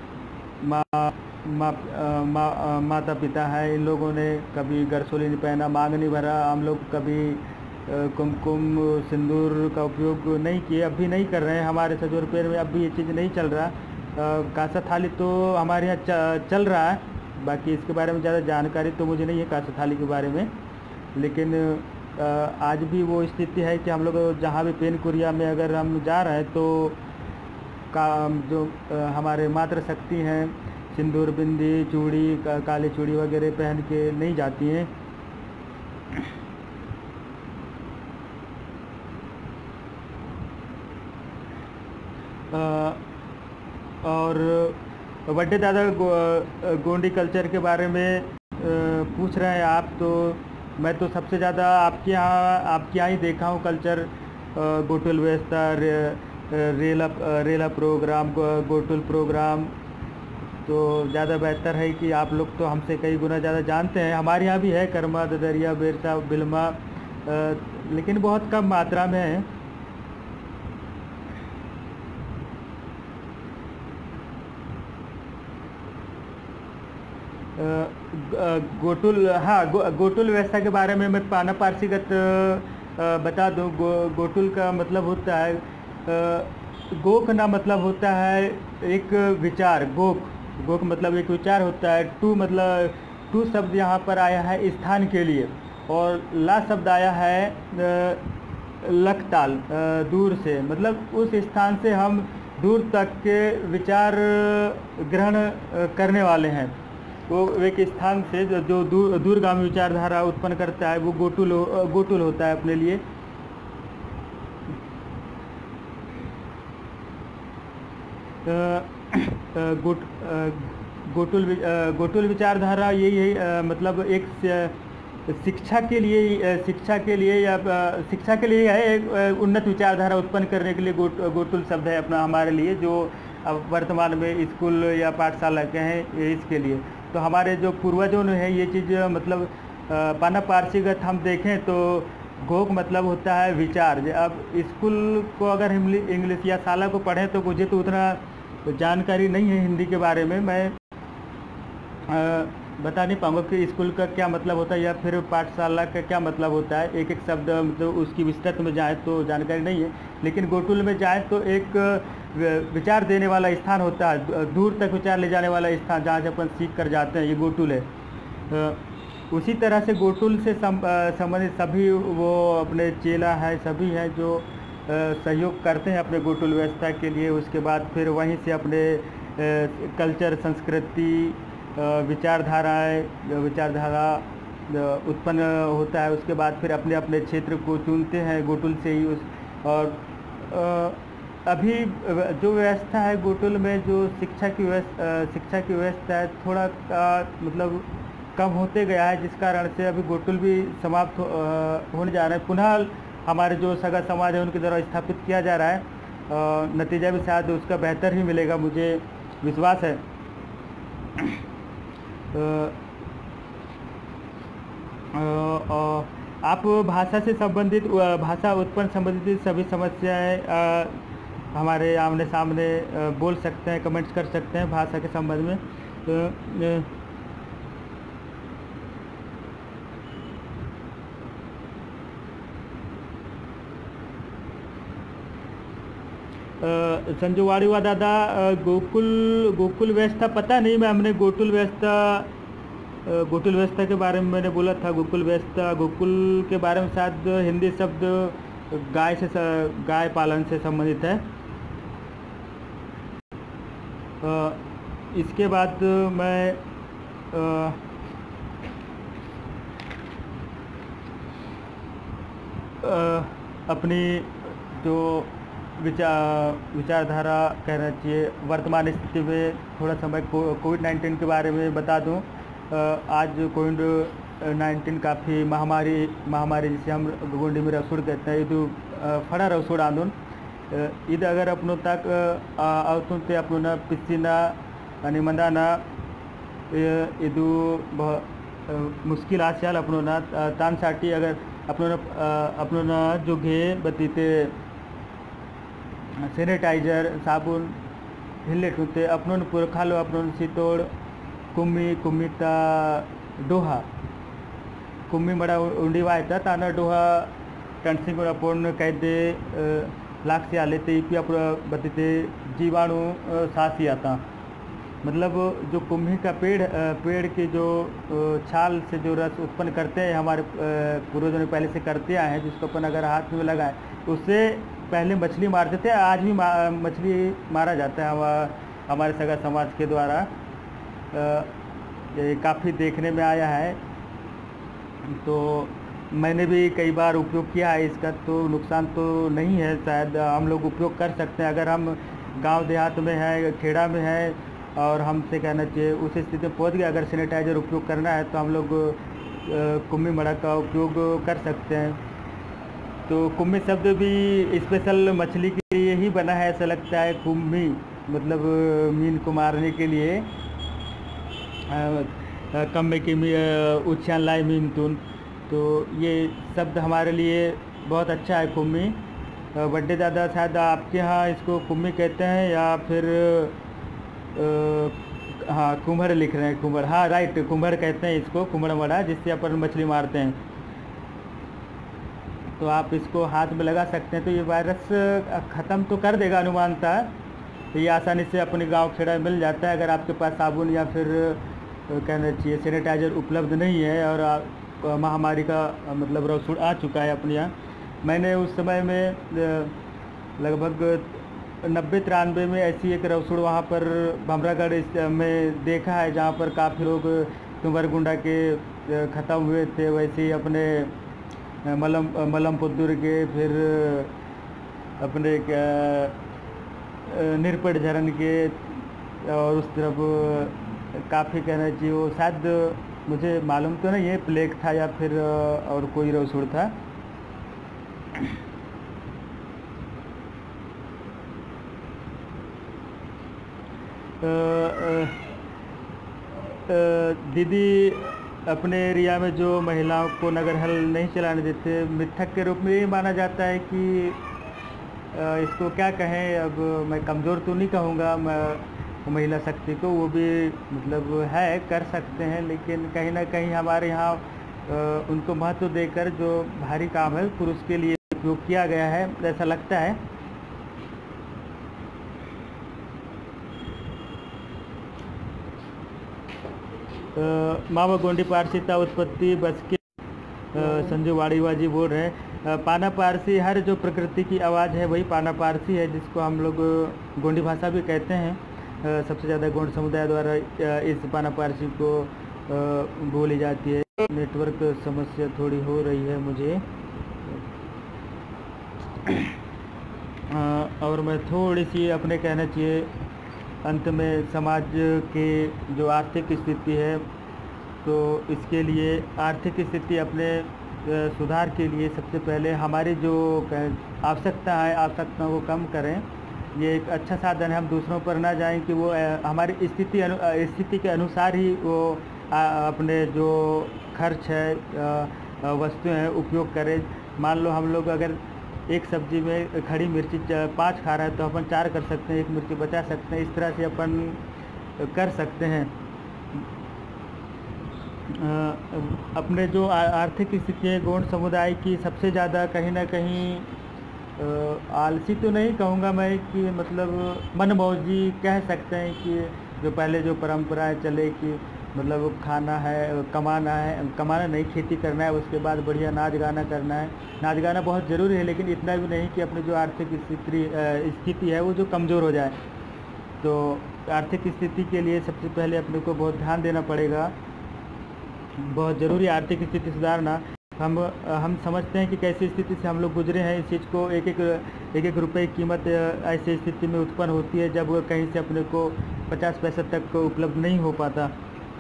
माता पिता है, इन लोगों ने कभी गरसोली नहीं पहना, मांग नहीं भरा। हम लोग कभी कुमकुम सिंदूर का उपयोग नहीं किए, अब भी नहीं कर रहे हैं। हमारे सजोर पेड़ में अब भी ये चीज़ नहीं चल रहा। कांसा थाली तो हमारे यहाँ चल रहा है, बाकी इसके बारे में ज़्यादा जानकारी तो मुझे नहीं है कांसा थाली के बारे में। लेकिन आज भी वो स्थिति है कि हम लोग जहाँ भी पेन कुरिया में अगर हम जा रहे हैं तो जो हमारे मातृ शक्ति हैं सिंदूर बिंदी चूड़ी काली चूड़ी वगैरह पहन के नहीं जाती हैं। और बड्डे दादा गोंडी कल्चर के बारे में पूछ रहे हैं आप, तो मैं तो सबसे ज़्यादा आपके यहाँ ही देखा हूँ कल्चर, गोटुल व्यवस्था, रेला प्रोग्राम, गोटुल प्रोग्राम। तो ज़्यादा बेहतर है कि आप लोग तो हमसे कई गुना ज़्यादा जानते हैं। हमारे यहाँ भी है कर्मा, ददरिया, बेरसा, बिल्मा, लेकिन बहुत कम मात्रा में है। गोटुल, हाँ, गोटुल व्यवस्था के बारे में मैं पाना पारसीगत बता दूँ। गोटुल का मतलब होता है, गोक ना मतलब होता है एक विचार। गोक मतलब एक विचार होता है। टू मतलब, टू शब्द यहाँ पर आया है स्थान के लिए, और ला शब्द आया है लखताल, दूर से, मतलब उस स्थान से हम दूर तक के विचार ग्रहण करने वाले हैं। वो एक स्थान से जो दूरगामी विचारधारा उत्पन्न करता है, वो गोटुल होता है अपने लिए। गोटुल विचारधारा यही है, मतलब एक शिक्षा के लिए या शिक्षा के लिए है, एक उन्नत विचारधारा उत्पन्न करने के लिए गोटुल शब्द है अपना हमारे लिए, जो अब वर्तमान में स्कूल या पाठशाला के हैं इसके लिए। तो हमारे जो पूर्वजों ने है ये चीज़, मतलब पाना पारसीगत हम देखें तो गोक मतलब होता है विचार। अब स्कूल को अगर इंग्लिश या शाला को पढ़ें तो मुझे तो उतना जानकारी नहीं है हिंदी के बारे में। मैं बता नहीं पाऊँगा कि स्कूल का क्या मतलब होता है या फिर पाठशाला का क्या मतलब होता है। एक एक शब्द मतलब उसकी विस्तृत में जाए तो जानकारी नहीं है, लेकिन गोटुल में जाए तो एक विचार देने वाला स्थान होता है, दूर तक विचार ले जाने वाला स्थान, जहाँ से अपन सीख कर जाते हैं, ये गोटुल है। उसी तरह से गोटुल से संबंधित सभी वो अपने चेला है, सभी हैं जो सहयोग करते हैं अपने गोटुल व्यवस्था के लिए। उसके बाद फिर वहीं से अपने कल्चर, संस्कृति, विचारधारा उत्पन्न होता है। उसके बाद फिर अपने अपने क्षेत्र को चुनते हैं गोटुल से ही। और अभी जो व्यवस्था है गोटुल में, जो शिक्षा की व्यवस्था है, थोड़ा मतलब कम होते गया है, जिस कारण से अभी गोटुल भी समाप्त होने जा रहा है। पुनः हमारे जो सगा समाज है उनके द्वारा स्थापित किया जा रहा है। नतीजा भी शायद उसका बेहतर ही मिलेगा, मुझे विश्वास है। आप भाषा से संबंधित, भाषा उत्पन्न संबंधित सभी समस्याएं हमारे आमने सामने बोल सकते हैं, कमेंट्स कर सकते हैं भाषा के संबंध में। संजूवाड़ी हुआ दादा, गोकुल व्यवस्था पता नहीं। मैं हमने गोटुल व्यवस्था के बारे में मैंने बोला था। गोकुल व्यवस्था, गोकुल के बारे में शायद हिंदी शब्द गाय पालन से संबंधित है। इसके बाद मैं अपनी जो विचारधारा कहना चाहिए वर्तमान स्थिति में, थोड़ा समय कोविड-19 के बारे में बता दूं। आज कोविड-19 काफ़ी महामारी जिसे हम गोंडी में रसूड़ कहते हैं, ಇದು फड़ा रसूड़ आंदोलन ಇದು अगर अपनों तक आवतुन ते अपनों ना पिछना आणि मंदाना ಇದು मुश्किल आशयाल अपनों ना तानसाठी अगर अपनों ना जो घे बतीते सैनिटाइजर, साबुन हिले ठुते अपनों पुरखालो अपनों सितोड़ कुम्मीता डोहा कुम्मी मड़ा उंडी वायता ताना डोहा टंसिंग अपन कैदे लाख से आले ते इपी अपना बतीते जीवाणु सांसी आता। मतलब जो कुम्ही का पेड़ के जो छाल से जो रस उत्पन्न करते हैं हमारे पूर्वजों ने पहले से करते आए हैं, जिसको अपन अगर हाथ में लगाए उससे पहले मछली मारते थे, आज भी मछली मारा जाता है हमारे सगा समाज के द्वारा। ये काफ़ी देखने में आया है, तो मैंने भी कई बार उपयोग किया है इसका, तो नुकसान तो नहीं है। शायद हम लोग उपयोग कर सकते हैं अगर हम गांव देहात में है, खेड़ा में है और हमसे कहना चाहिए उस स्थिति में पहुँच गए, अगर सैनिटाइज़र उपयोग करना है तो हम लोग कुम्मी मड़ा का उपयोग कर सकते हैं। तो कुम्मी शब्द भी स्पेशल मछली के लिए ही बना है ऐसा लगता है। कुम्मी मतलब मीन को मारने के लिए कम्मे की उच्छान लाई मीन तुन। तो ये शब्द हमारे लिए बहुत अच्छा है कुम्मी। बड्डे दादा शायद आपके यहाँ इसको कुम्मी कहते हैं या फिर हाँ कुम्हर लिख रहे हैं, कुम्हर, हाँ राइट, कुम्हर कहते हैं इसको, कुम्हड़ मड़ा, जिससे अपन मछली मारते हैं। तो आप इसको हाथ में लगा सकते हैं तो ये वायरस ख़त्म तो कर देगा अनुमानतः। तो ये आसानी से अपने गांव खेड़ा में मिल जाता है अगर आपके पास साबुन या फिर कहना चाहिए सैनिटाइज़र उपलब्ध नहीं है और महामारी का मतलब रसूड़ आ चुका है अपने यहाँ। मैंने उस समय में लगभग 90-93 में ऐसी एक रसूड़ वहाँ पर भमरागढ़ में देखा है जहाँ पर काफ़ी लोग कुंवरगुंडा के ख़त्म हुए थे। वैसे ही अपने मलमपुद्दुर के, फिर अपने निरपट झरन के और उस तरफ काफ़ी कहना चाहिए वो शायद मुझे मालूम तो नहीं है प्लेग था या फिर और कोई रसूड़ था। दीदी अपने एरिया में जो महिलाओं को नगर हल नहीं चलाने देते, मिथक के रूप में ये माना जाता है कि इसको क्या कहें, अब मैं कमज़ोर तो नहीं कहूँगा मैं महिला शक्ति को, वो भी मतलब है कर सकते हैं, लेकिन कहीं ना कहीं हमारे यहाँ उनको महत्व देकर जो भारी काम है पुरुष के लिए उपयोग किया गया है ऐसा लगता है। मावा गोंडी पारसीता उत्पत्ति बस के संजू वाड़ीवाजी बोल रहे हैं। पाना पारसी, हर जो प्रकृति की आवाज़ है वही पाना पारसी है, जिसको हम लोग गोंडी भाषा भी कहते हैं। सबसे ज़्यादा गोंड समुदाय द्वारा इस पाना पारसी को बोली जाती है। नेटवर्क समस्या थोड़ी हो रही है मुझे और मैं थोड़ी सी अपने कहना चाहिए अंत में समाज के जो आर्थिक स्थिति है, तो इसके लिए आर्थिक स्थिति अपने सुधार के लिए सबसे पहले हमारी जो आवश्यकताओं को कम करें। ये एक अच्छा साधन है। हम दूसरों पर ना जाएं कि वो हमारी स्थिति के अनुसार ही वो अपने जो खर्च है वस्तुएं हैं उपयोग करें। मान लो हम लोग अगर एक सब्जी में खड़ी मिर्ची 5 खा रहा है तो अपन 4 कर सकते हैं, 1 मिर्ची बचा सकते हैं। इस तरह से अपन कर सकते हैं। अपने जो आर्थिक स्थिति है गोंड समुदाय की सबसे ज़्यादा कहीं ना कहीं आलसी तो नहीं कहूँगा मैं कि मतलब मनमौजी कह सकते हैं कि जो पहले जो परंपराएं चले कि मतलब खाना है, कमाना नहीं, खेती करना है, उसके बाद बढ़िया नाच गाना करना है। नाच गाना बहुत ज़रूरी है, लेकिन इतना भी नहीं कि अपनी जो आर्थिक स्थिति है वो जो कमज़ोर हो जाए। तो आर्थिक स्थिति के लिए सबसे पहले अपने को बहुत ध्यान देना पड़ेगा। बहुत ज़रूरी आर्थिक स्थिति सुधारना। हम समझते हैं कि कैसी स्थिति से हम लोग गुजरे हैं। इस चीज़ को एक रुपये की कीमत ऐसी स्थिति में उत्पन्न होती है जब कहीं से अपने को 50 पैसे तक उपलब्ध नहीं हो पाता।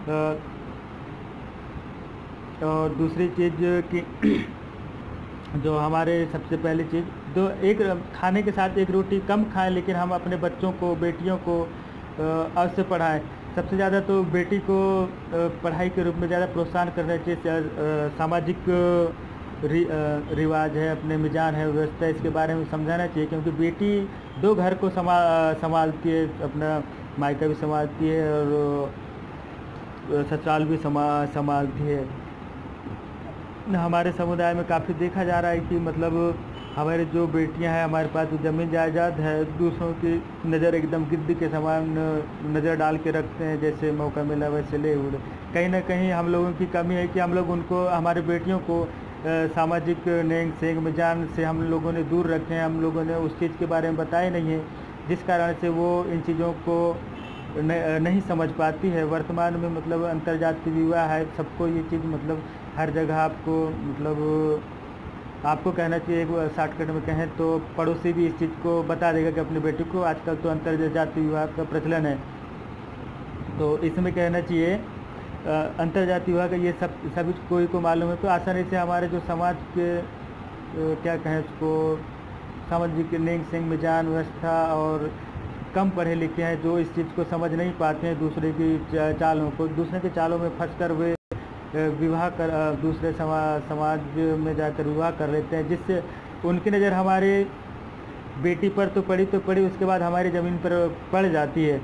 और दूसरी चीज़ कि जो हमारे सबसे पहली चीज़ तो एक खाने के साथ 1 रोटी कम खाएं, लेकिन हम अपने बच्चों को, बेटियों को अवश्य पढ़ाएं। सबसे ज़्यादा तो बेटी को पढ़ाई के रूप में ज़्यादा प्रोत्साहन करना चाहिए। सामाजिक रिवाज है, अपने मिजान है, व्यवस्था, इसके बारे में समझाना चाहिए, क्योंकि बेटी 2 घर को संभालती है, अपना मायका भी संभालती है और ससुराल भी संभालती है। हमारे समुदाय में काफ़ी देखा जा रहा है कि मतलब हमारे जो बेटियां हैं, हमारे पास जो ज़मीन जायदाद है, दूसरों की नज़र एकदम गिद्ध के समान नज़र डाल के रखते हैं, जैसे मौका मिला वैसे ले उड़े। कहीं ना कहीं हम लोगों की कमी है कि हम लोग उनको, हमारे बेटियों को सामाजिक नेंग सेंग मिजान से हम लोगों ने दूर रखे हैं। हम लोगों ने उस चीज़ के बारे में बताया नहीं है, जिस कारण से वो इन चीज़ों को नहीं समझ पाती है। वर्तमान में मतलब अंतर्जातीय विवाह है, सबको ये चीज़ मतलब हर जगह आपको मतलब आपको कहना चाहिए, एक शॉर्टकट में कहें तो पड़ोसी भी इस चीज़ को बता देगा कि अपनी बेटी को आजकल तो अंतर्जातीय विवाह का प्रचलन है। तो इसमें कहना चाहिए अंतर्जातीय विवाह का ये सब सभी कोई को मालूम है, तो आसानी से हमारे जो समाज के क्या कहें उसको, सामाजिक लिंग सिंग मिजान व्यवस्था और कम पढ़े लिखे हैं जो इस चीज़ को समझ नहीं पाते हैं, दूसरे की चालों को, दूसरे के चालों में फंसकर वे विवाह कर दूसरे समाज में जाकर विवाह कर लेते हैं, जिससे उनकी नज़र हमारे बेटी पर तो पड़ी उसके बाद हमारी ज़मीन पर पड़ जाती है।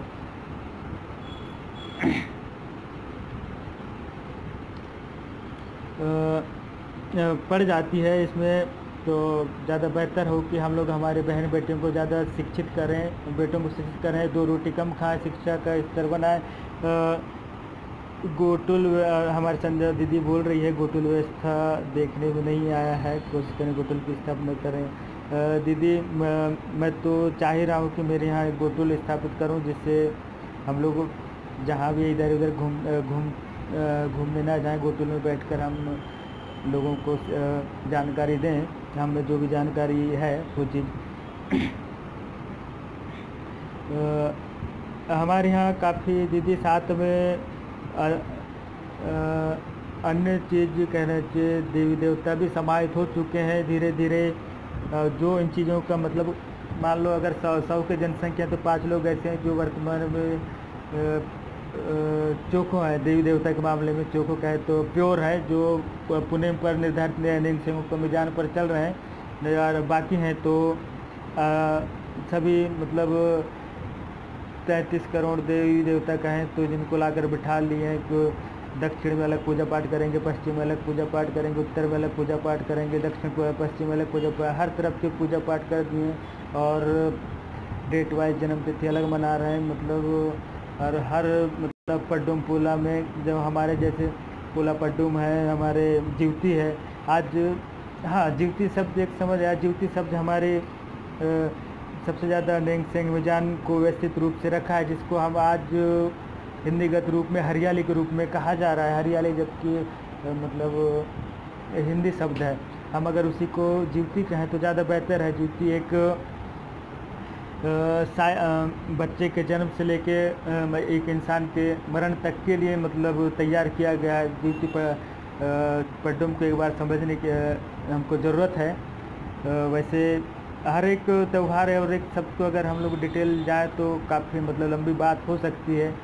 पड़ जाती है इसमें, तो ज़्यादा बेहतर हो कि हम लोग हमारे बहन बेटियों को ज़्यादा शिक्षित करें, बेटों को शिक्षित करें, 2 रोटी कम खाएं, शिक्षा का स्तर बनाएं। गोकुल हमारे संजय दीदी बोल रही है गोकुल व्यवस्था देखने में नहीं आया है, कोशिश करें गोकुल की स्थापना करें। दीदी मैं तो चाह ही रहा हूँ कि मेरे यहाँ एक गोकुल स्थापित करूँ, जिससे हम लोग जहाँ भी इधर उधर घूमने ना जाएं, गोकुल में बैठकर हम लोगों को जानकारी दें, हमें जो भी जानकारी है वो चीज़। हमारे यहाँ काफ़ी दीदी साथ में अन्य चीज़ कहना चाहिए, देवी देवता भी समाहित हो चुके हैं धीरे धीरे। जो इन चीज़ों का मतलब, मान लो अगर 100 की जनसंख्या तो 5 लोग ऐसे हैं जो वर्तमान में चोखो है, देवी देवता के मामले में चोखो कहे तो प्योर है, जो पुणे पर निर्धारित लिंग सिंह को मिजान पर चल रहे हैं, और बाकी हैं तो सभी मतलब 33 करोड़ देवी देवता कहें तो जिनको लाकर बिठा लिए हैं, को दक्षिण में अलग पूजा पाठ करेंगे, पश्चिम में अलग पूजा पाठ करेंगे, उत्तर में अलग पूजा पाठ करेंगे, दक्षिण पश्चिम में अलग पूजा पाठ, हर तरफ की पूजा पाठ कर दिए और डेट वाइज जन्म तिथि अलग मना रहे हैं। मतलब और हर मतलब पड्डुम पूला में जब हमारे जैसे पूला पड्डुम है, हमारे जीवती है आज, हाँ जीवती शब्द एक समझ आया, जीवती शब्द हमारे सबसे ज़्यादा लिंग सिंह मिजान को व्यवस्थित रूप से रखा है, जिसको हम आज हिंदीगत रूप में हरियाली के रूप में कहा जा रहा है। हरियाली जबकि मतलब हिंदी शब्द है, हम अगर उसी को जीवती कहें तो ज़्यादा बेहतर है। जीवती एक बच्चे के जन्म से लेके एक इंसान के मरण तक के लिए मतलब तैयार किया गया है। जीवती पड्डुम को एक बार समझने की हमको ज़रूरत है। वैसे हर एक त्यौहार है और एक सब को अगर हम लोग डिटेल जाए तो काफ़ी मतलब लंबी बात हो सकती है।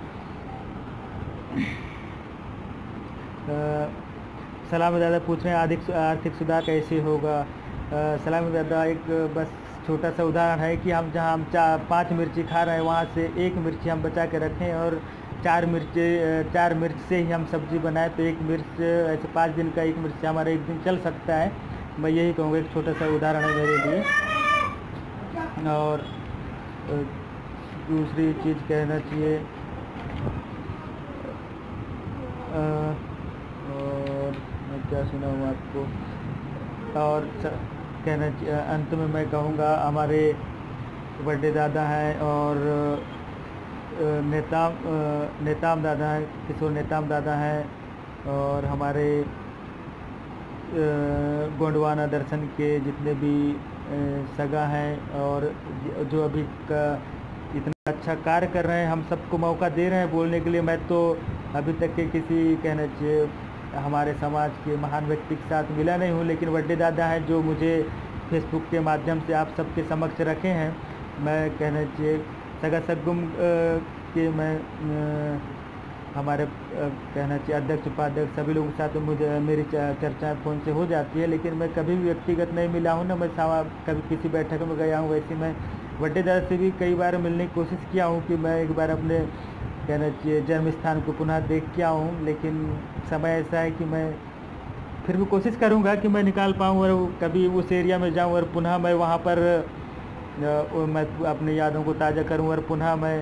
सलाम दादा पूछ रहे हैं आर्थिक सुधार कैसे होगा। सलाम दादा एक बस छोटा सा उदाहरण है कि हम जहाँ हम 5 मिर्ची खा रहे हैं वहाँ से 1 मिर्ची हम बचा के रखें और 4 मिर्च से ही हम सब्जी बनाएं तो 1 मिर्च ऐसे 5 दिन का 1 मिर्च हमारा 1 दिन चल सकता है। मैं यही कहूँगा, एक छोटा सा उदाहरण है मेरे लिए। और दूसरी चीज़ कहना चाहिए और मैं क्या सुनाऊँ आपको, और कहना चाहिए अंत में मैं कहूँगा हमारे बड़े दादा हैं और नेताम दादा हैं, किशोर नेताम दादा हैं, और हमारे गोंडवाना दर्शन के जितने भी सगा हैं और जो अभी का इतना अच्छा कार्य कर रहे हैं, हम सबको मौका दे रहे हैं बोलने के लिए। मैं तो अभी तक के किसी कहना चाहिए हमारे समाज के महान व्यक्ति के साथ मिला नहीं हूँ, लेकिन बड़े दादा हैं जो मुझे फेसबुक के माध्यम से आप सबके समक्ष रखे हैं। मैं कहना चाहिए सगा सगुम के मैं हमारे कहना चाहिए अध्यक्ष उपाध्यक्ष सभी लोगों के साथ मुझे मेरी चर्चाएं फ़ोन से हो जाती है, लेकिन मैं कभी भी व्यक्तिगत नहीं मिला हूँ ना मैं कभी किसी बैठक में गया हूँ। वैसे मैं बड़े दादा से भी कई बार मिलने की कोशिश किया हूँ कि मैं एक बार अपने कहना चाहिए जन्म स्थान को पुनः देख के आऊँ, लेकिन समय ऐसा है कि मैं फिर भी कोशिश करूँगा कि मैं निकाल पाऊँ और कभी उस एरिया में जाऊँ और पुनः मैं वहाँ पर मैं अपनी यादों को ताज़ा करूँ और पुनः मैं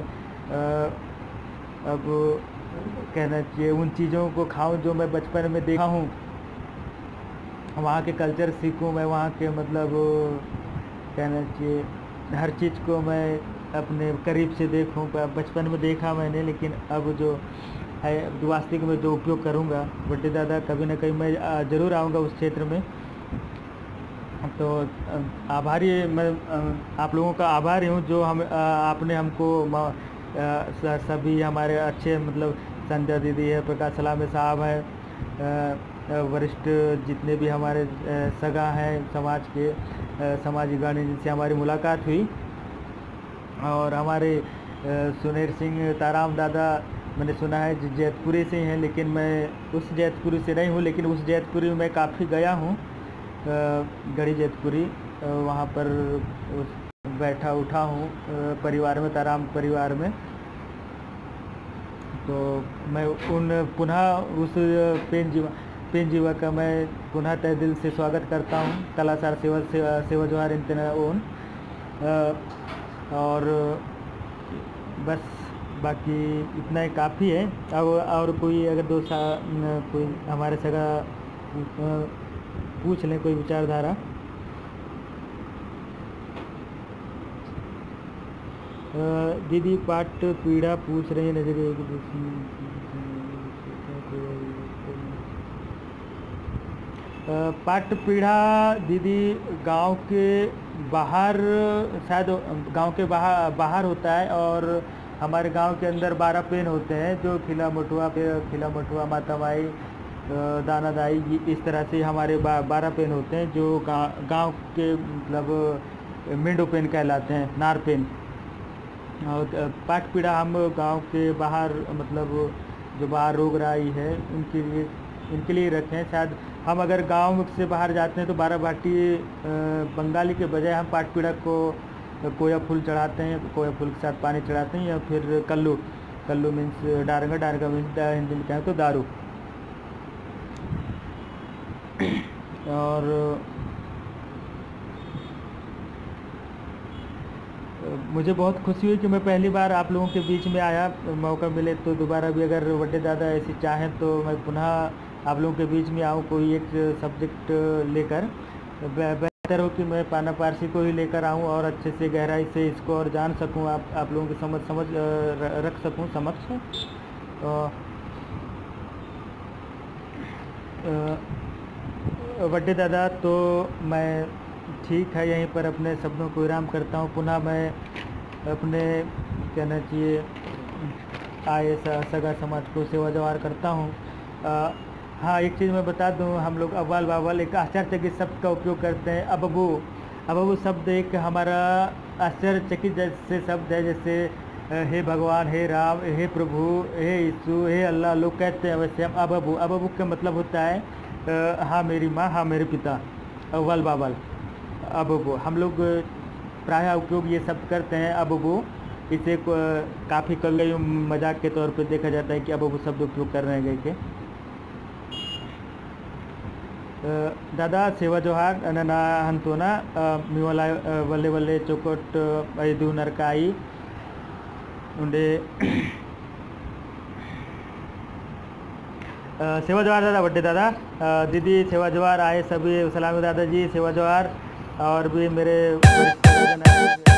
अब कहना चाहिए उन चीज़ों को खाऊं जो मैं बचपन में देखा हूँ, वहाँ के कल्चर सीखूं, मैं वहाँ के मतलब कहना चाहिए हर चीज़ को मैं अपने करीब से देखूं। बचपन में देखा मैंने, लेकिन अब जो है वास्तविक में जो उपयोग करूँगा। बड़े दादा कभी ना कभी मैं ज़रूर आऊँगा उस क्षेत्र में। तो आभारी मैं आप लोगों का आभारी हूँ जो आपने हमको सभी हमारे अच्छे मतलब संध्या दीदी है, प्रकाश सलामे साहब है, वरिष्ठ जितने भी हमारे सगा हैं समाज के समाजीगण, जिनसे हमारी मुलाकात हुई। और हमारे सुनेर सिंह ताराम दादा, मैंने सुना है जैतपुरी से हैं, लेकिन मैं उस जैतपुरी से नहीं हूँ, लेकिन उस जैतपुरी में मैं काफ़ी गया हूँ, गढ़ी जैतपुरी। वहाँ पर बैठा उठा हूँ परिवार में, ताराम परिवार में। तो मैं पुनः उस पेन जीवा का मैं पुनः तहे दिल से स्वागत करता हूँ। तलासार सेवा जोहार इंतना ओन। और बस बाकी इतना ही काफ़ी है। अब और कोई अगर कोई हमारे सगा पूछ लें कोई विचारधारा। दीदी पाठ पीढ़ा पूछ रही नजरिए की पाठ पीढ़ा दीदी गांव के बाहर, शायद गांव के बाहर होता है, और हमारे गांव के अंदर 12 पेन होते हैं, जो खिला मठुआ माता माई दाना दाई, इस तरह से हमारे 12 पेन होते हैं, जो गांव के मतलब मिंडो पेन कहलाते हैं, नार पेन। और पाठ पीड़ा हम गांव के बाहर, मतलब जो बाहर रोग राई है इनके लिए रखे हैं। शायद हम अगर गांव से बाहर जाते हैं तो 12 बाटी बंगाली के बजाय हम पाठ पीड़ा को कोया फूल चढ़ाते हैं, कोया फूल के साथ पानी चढ़ाते हैं, या फिर कल्लू मीन्स डारंगा मीन्स हिंदी में कहें तो दारू। और मुझे बहुत खुशी हुई कि मैं पहली बार आप लोगों के बीच में आया। मौका मिले तो दोबारा भी अगर बड़े दादा ऐसी चाहें तो मैं पुनः आप लोगों के बीच में आऊँ, कोई एक सब्जेक्ट लेकर। बेहतर हो कि मैं पाना पारसी को ही लेकर आऊँ और अच्छे से गहराई से इसको और जान सकूँ, आप लोगों की समझ रख सकूँ समक्ष। बड़े दादा तो मैं ठीक है यहीं पर अपने शब्दों को विराम करता हूँ। पुनः मैं अपने कहना चाहिए आए सगा समाज को सेवा जवार करता हूँ। हाँ, एक चीज़ मैं बता दूँ, हम लोग अव्वल बावल एक आश्चर्यचकित शब्द का उपयोग करते हैं। अबबू शब्द एक हमारा आश्चर्यचकित जैसे शब्द है, जैसे हे भगवान, हे राम, हे प्रभु, हे यीशु, हे अल्लाह लोग कहते हैं, वैसे हम अबबू का मतलब होता है हाँ मेरी माँ, हाँ मेरे पिता, अव्वल बावल अबबू। हम लोग प्रायः उपयोग ये शब्द करते हैं अबबू। इसे काफ़ी कभी मजाक के तौर पे देखा जाता है कि अबबू शब्द उपयोग कर रहे हैं के। दादा सेवा जोहार अनना हंतोना मिवला वल्ले वल्ले चोकोट ऐदू नरकाई उंडे सेवा जोहार दादा, बड्डे दादा, दीदी सेवा जोहार, आए सभी सलामी दादाजी सेवा जोहार, और भी मेरे